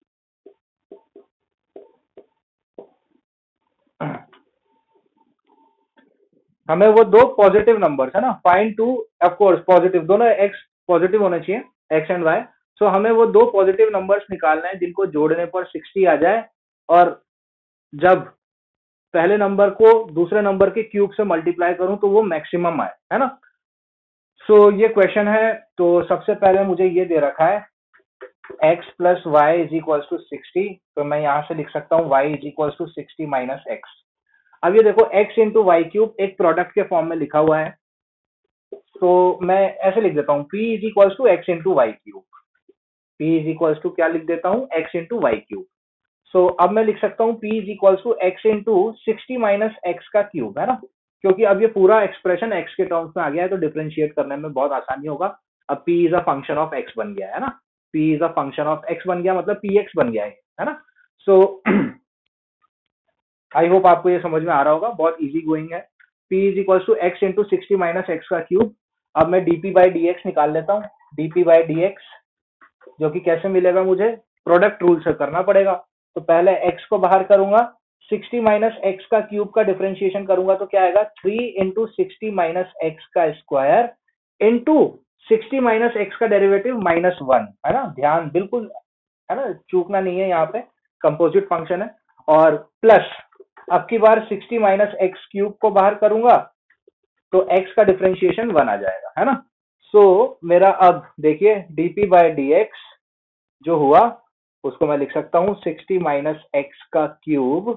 S1: हमें वो दो पॉजिटिव नंबर्स है ना, find two of course positive, दोनों x positive होने चाहिए, x and y। सो हमें वो दो पॉजिटिव नंबर्स निकालना है जिनको जोड़ने पर सिक्सटी आ जाए, और जब पहले नंबर को दूसरे नंबर के क्यूब से मल्टीप्लाई करूं तो वो मैक्सिमम आए, है ना। सो so, ये क्वेश्चन है। तो सबसे पहले मुझे ये दे रखा है x plus y is equal to sixty, तो मैं यहां से लिख सकता हूँ y is equal to sixty minus x. अब ये देखो x इंटू वाई क्यूब एक प्रोडक्ट के फॉर्म में लिखा हुआ है, तो मैं ऐसे लिख देता हूँ p is equal to x into y cube, p is equal to क्या लिख देता हूँ, x into y cube. So अब मैं लिख सकता हूँ p is equal to x into sixty minus x का क्यूब, है ना, क्योंकि अब ये पूरा एक्सप्रेशन x के टर्म्स में आ गया है, तो डिफरेंशिएट करने में बहुत आसानी होगा। अब p is a function of x बन गया है ना, p is a function of x बन गया, मतलब px बन गया है है ना। सो so, आई होप आपको ये समझ में आ रहा होगा, बहुत इजी गोइंग है। p is equal to x into sixty minus x का क्यूब। अब मैं dp बाई डी एक्स निकाल लेता हूँ, dp बाई डी एक्स, जो कि कैसे मिलेगा, मुझे प्रोडक्ट रूल से करना पड़ेगा। तो पहले x को बाहर करूंगा, सिक्सटी माइनस एक्स का क्यूब का डिफरेंशिएशन करूंगा तो क्या आएगा, three into sixty minus x का square into sixty minus x का डेरिवेटिव माइनस वन, है ना, ध्यान बिल्कुल, है ना, चूकना नहीं है, यहाँ पे कंपोजिट फंक्शन है। और प्लस अब की बार सिक्सटी माइनस एक्स क्यूब को बाहर करूंगा तो x का डिफरेंशिएशन वन आ जाएगा, है ना। सो so, मेरा अब देखिए dp बाय dx जो हुआ उसको मैं लिख सकता हूँ सिक्सटी माइनस एक्स का cube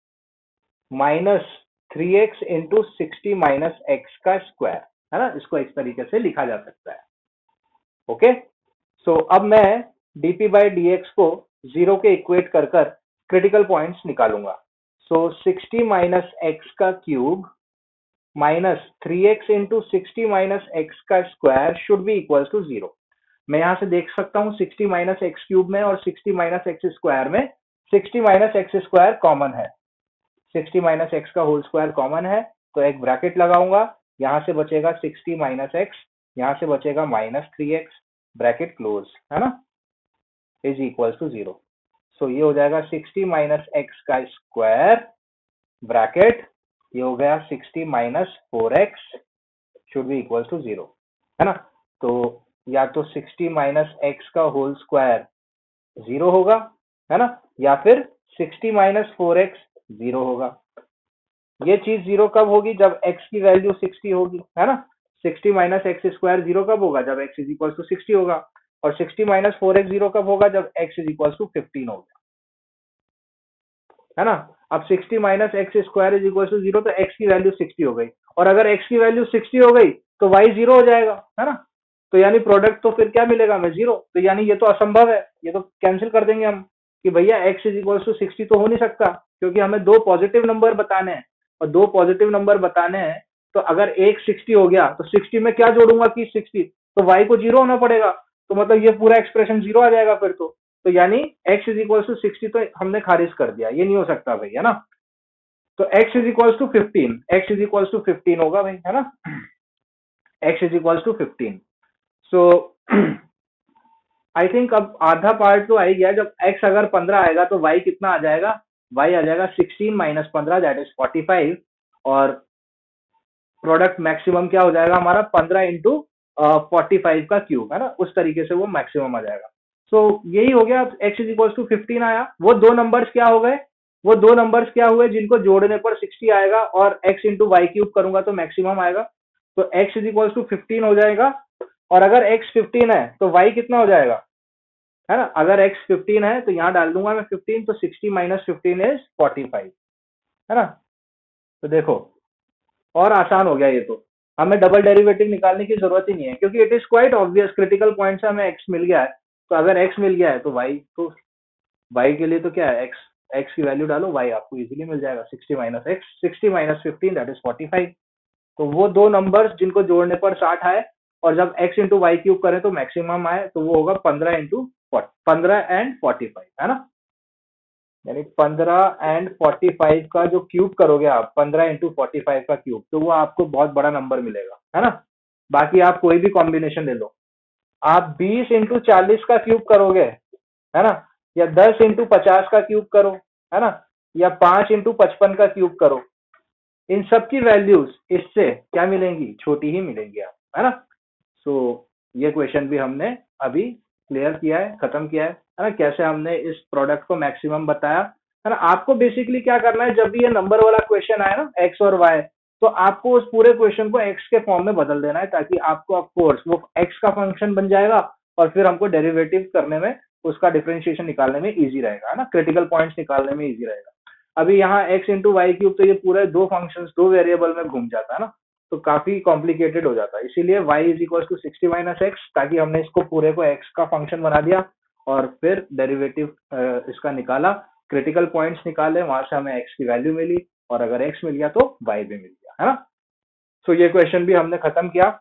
S1: minus three x into sixty minus x का स्क्वायर, है ना, इसको इस तरीके से लिखा जा सकता है। ओके, सो अब मैं dp बाई dx को जीरो के इक्वेट कर कर क्रिटिकल पॉइंट्स निकालूंगा। सो सिक्सटी माइनस एक्स का cube minus three x into sixty minus x का square should be equal to zero. मैं यहाँ से देख सकता हूँ सिक्सटी माइनस एक्स क्यूब में और सिक्सटी माइनस एक्स स्क्वायर में sixty minus x square common है, सिक्सटी माइनस एक्स का होल स्क्वायर कॉमन है, तो एक ब्रैकेट लगाऊंगा, यहाँ से बचेगा सिक्सटी माइनस एक्स, यहाँ से बचेगा minus three x, bracket close, है ना, is equal to zero. So ये हो जाएगा सिक्सटी माइनस एक्स का स्क्वायर ब्रैकेट, ये हो गया sixty minus four x should be equal to zero, है ना। तो या तो सिक्सटी माइनस एक्स का होल स्क्वायर जीरो होगा, है ना, या फिर sixty minus four x zero होगा। ये चीज जीरो कब होगी, जब x की वैल्यू सिक्सटी होगी, है ना। Sixty minus x square zero कब होगा, जब x is equal to sixty होगा। और sixty minus four x zero कब होगा, जब x is equal to fifteen होगा, है ना। अब sixty minus x square is equal to zero, तो x की वैल्यू सिक्सटी हो गई, और अगर x की वैल्यू सिक्सटी हो गई तो y जीरो हो जाएगा, है ना। तो यानी प्रोडक्ट तो फिर क्या मिलेगा हमें, जीरो। तो यानी ये तो असंभव है, ये तो कैंसिल कर देंगे हम कि भैया x is equal to sixty तो हो नहीं सकता, क्योंकि हमें दो पॉजिटिव नंबर बताने हैं, और दो पॉजिटिव नंबर बताने हैं तो अगर एक सिक्सटी हो गया तो सिक्सटी में क्या जोड़ूंगा कि सिक्सटी, तो y को जीरो होना पड़ेगा, तो मतलब ये पूरा एक्सप्रेशन जीरो आ जाएगा फिर तो तो यानी x is equal to sixty तो हमने खारिज कर दिया, ये नहीं हो सकता भाई, है ना। तो x is equal to fifteen, x is equal to fifteen होगा भाई, है ना, x is equal to fifteen. So I think अब आधा पार्ट तो आ ही गया, जब x अगर पंद्रह आएगा तो y कितना आ जाएगा, y आ जाएगा सिक्सटीन माइनस पंद्रह दैट इज फोर्टी फाइव, और प्रोडक्ट मैक्सिमम क्या हो जाएगा हमारा, पंद्रह इंटू फोर्टी फाइव का क्यूब, है ना, उस तरीके से वो मैक्सिमम आ जाएगा। सो so, यही हो गया, x is equal to fifteen आया। वो दो नंबर्स क्या हो गए, वो दो नंबर्स क्या हुए जिनको जोड़ने पर सिक्सटी आएगा और x इंटू वाई क्यूब करूंगा तो मैक्सिमम आएगा, तो x is equal to fifteen हो जाएगा। और अगर x फिफ्टीन है तो y कितना हो जाएगा, है ना, अगर x फिफ्टीन है तो यहाँ डाल दूंगा मैं फिफ्टीन, तो sixty minus fifteen is forty five, है ना। तो देखो और आसान हो गया, ये तो हमें डबल डेरिवेटिव निकालने की जरूरत ही नहीं है, क्योंकि it is quite obvious, critical point से हमें x मिल गया है, तो अगर x मिल गया है तो y, तो y के लिए तो क्या है, x x की वैल्यू डालो, y आपको इजीली मिल जाएगा, sixty minus x, sixty minus fifteen that is forty five. तो वो दो नंबर्स जिनको जोड़ने पर साठ आए और जब x इंटू वाई क्यूब करें तो मैक्सिमम आए, तो वो होगा पंद्रह इंटू पंद्रह एंड फोर्टी फाइव, है ना, यानी पंद्रह एंड फोर्टी फाइव का जो क्यूब करोगे आप, पंद्रह इंटू फोर्टी फाइव का क्यूब, तो वो आपको बहुत बड़ा नंबर मिलेगा, है ना। बाकी आप कोई भी कॉम्बिनेशन ले लो, आप बीस इंटू चालीस का क्यूब करोगे, है ना, या दस इंटू पचास का क्यूब करो, है ना, या पांच इंटू पचपन का क्यूब करो, इन सब की वैल्यूज इससे क्या मिलेंगी, छोटी ही मिलेंगी आप, है ना। सो so, ये क्वेश्चन भी हमने अभी क्लियर किया है, खत्म किया है है ना, कैसे हमने इस प्रोडक्ट को मैक्सिमम बताया, है ना। आपको बेसिकली क्या करना है, जब भी ये नंबर वाला क्वेश्चन आए ना एक्स और वाई, तो आपको उस पूरे क्वेश्चन को एक्स के फॉर्म में बदल देना है, ताकि आपको ऑफकोर्स वो एक्स का फंक्शन बन जाएगा और फिर हमको डेरिवेटिव करने में, उसका डिफरेंशिएशन निकालने में इजी रहेगा, है ना, क्रिटिकल पॉइंट्स निकालने में इजी रहेगा। अभी यहाँ x इंटू वाई क्यूब, तो ये पूरे दो फंक्शन दो वेरिएबल में घूम जाता है ना, तो काफी कॉम्प्लिकेटेड हो जाता है, इसीलिए y is equal to sixty minus x, ताकि हमने इसको पूरे को x का फंक्शन बना दिया और फिर डेरिवेटिव इसका निकाला, क्रिटिकल पॉइंट्स निकाले, वहां से हमें x की वैल्यू मिली, और अगर x मिल गया तो y भी मिल गया, है ना। सो so, ये क्वेश्चन भी हमने खत्म किया।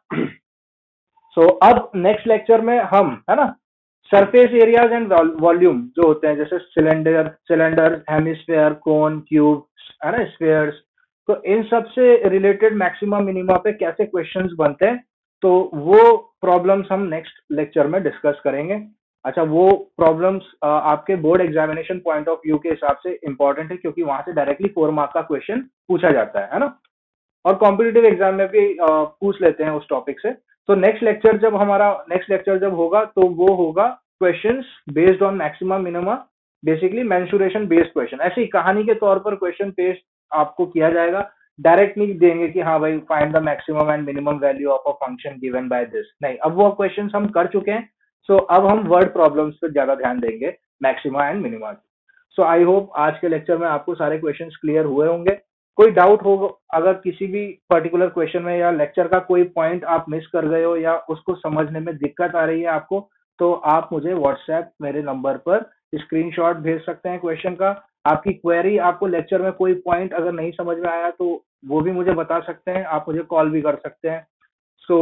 S1: सो so, अब नेक्स्ट लेक्चर में हम, है ना, सरफेस एरियाज एंड वॉल्यूम जो होते हैं, जैसे cylinder cylinder hemisphere, cone, cube, है ना, स्फीयर्स, तो इन सब से रिलेटेड मैक्सिमा मिनिमा पे कैसे क्वेश्चंस बनते हैं, तो वो प्रॉब्लम्स हम नेक्स्ट लेक्चर में डिस्कस करेंगे। अच्छा, वो प्रॉब्लम्स आपके board examination point of view के हिसाब से इंपॉर्टेंट है, क्योंकि वहां से डायरेक्टली फोर मार्क का क्वेश्चन पूछा जाता है है ना, और कॉम्पिटिटिव एग्जाम में भी अ, पूछ लेते हैं उस टॉपिक से। तो नेक्स्ट लेक्चर जब हमारा नेक्स्ट लेक्चर जब होगा तो वो होगा questions based on maximum minima, basically mensuration based question, ऐसे ही कहानी के तौर पर क्वेश्चन पेश आपको किया जाएगा। डायरेक्ट नहीं देंगे कि हाँ भाई find the maximum and minimum value of a function given by this, नहीं, अब वो क्वेश्चंस हम कर चुके हैं। सो so, अब हम वर्ड प्रॉब्लम्स पे ज्यादा ध्यान देंगे, maxima and minima. So I hope आज के लेक्चर में आपको सारे क्वेश्चंस क्लियर हुए होंगे। कोई डाउट हो अगर किसी भी पर्टिकुलर क्वेश्चन में, या लेक्चर का कोई पॉइंट आप मिस कर गए हो, या उसको समझने में दिक्कत आ रही है आपको, तो आप मुझे व्हाट्सएप मेरे नंबर पर स्क्रीनशॉट भेज सकते हैं क्वेश्चन का। आपकी क्वेरी, आपको लेक्चर में कोई पॉइंट अगर नहीं समझ में आया तो वो भी मुझे बता सकते हैं, आप मुझे कॉल भी कर सकते हैं। सो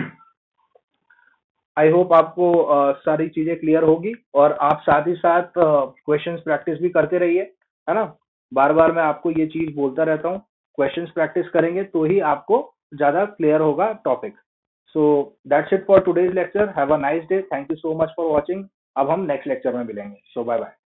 S1: आई होप आपको uh, सारी चीजें क्लियर होगी, और आप साथ ही साथ क्वेश्चंस प्रैक्टिस भी करते रहिए, है ना। बार बार मैं आपको ये चीज बोलता रहता हूँ, क्वेश्चंस प्रैक्टिस करेंगे तो ही आपको ज्यादा क्लियर होगा topic. So that's it for today's lecture. Have a nice day, thank you so much for watching. अब हम नेक्स्ट लेक्चर में मिलेंगे, सो बाय बाय।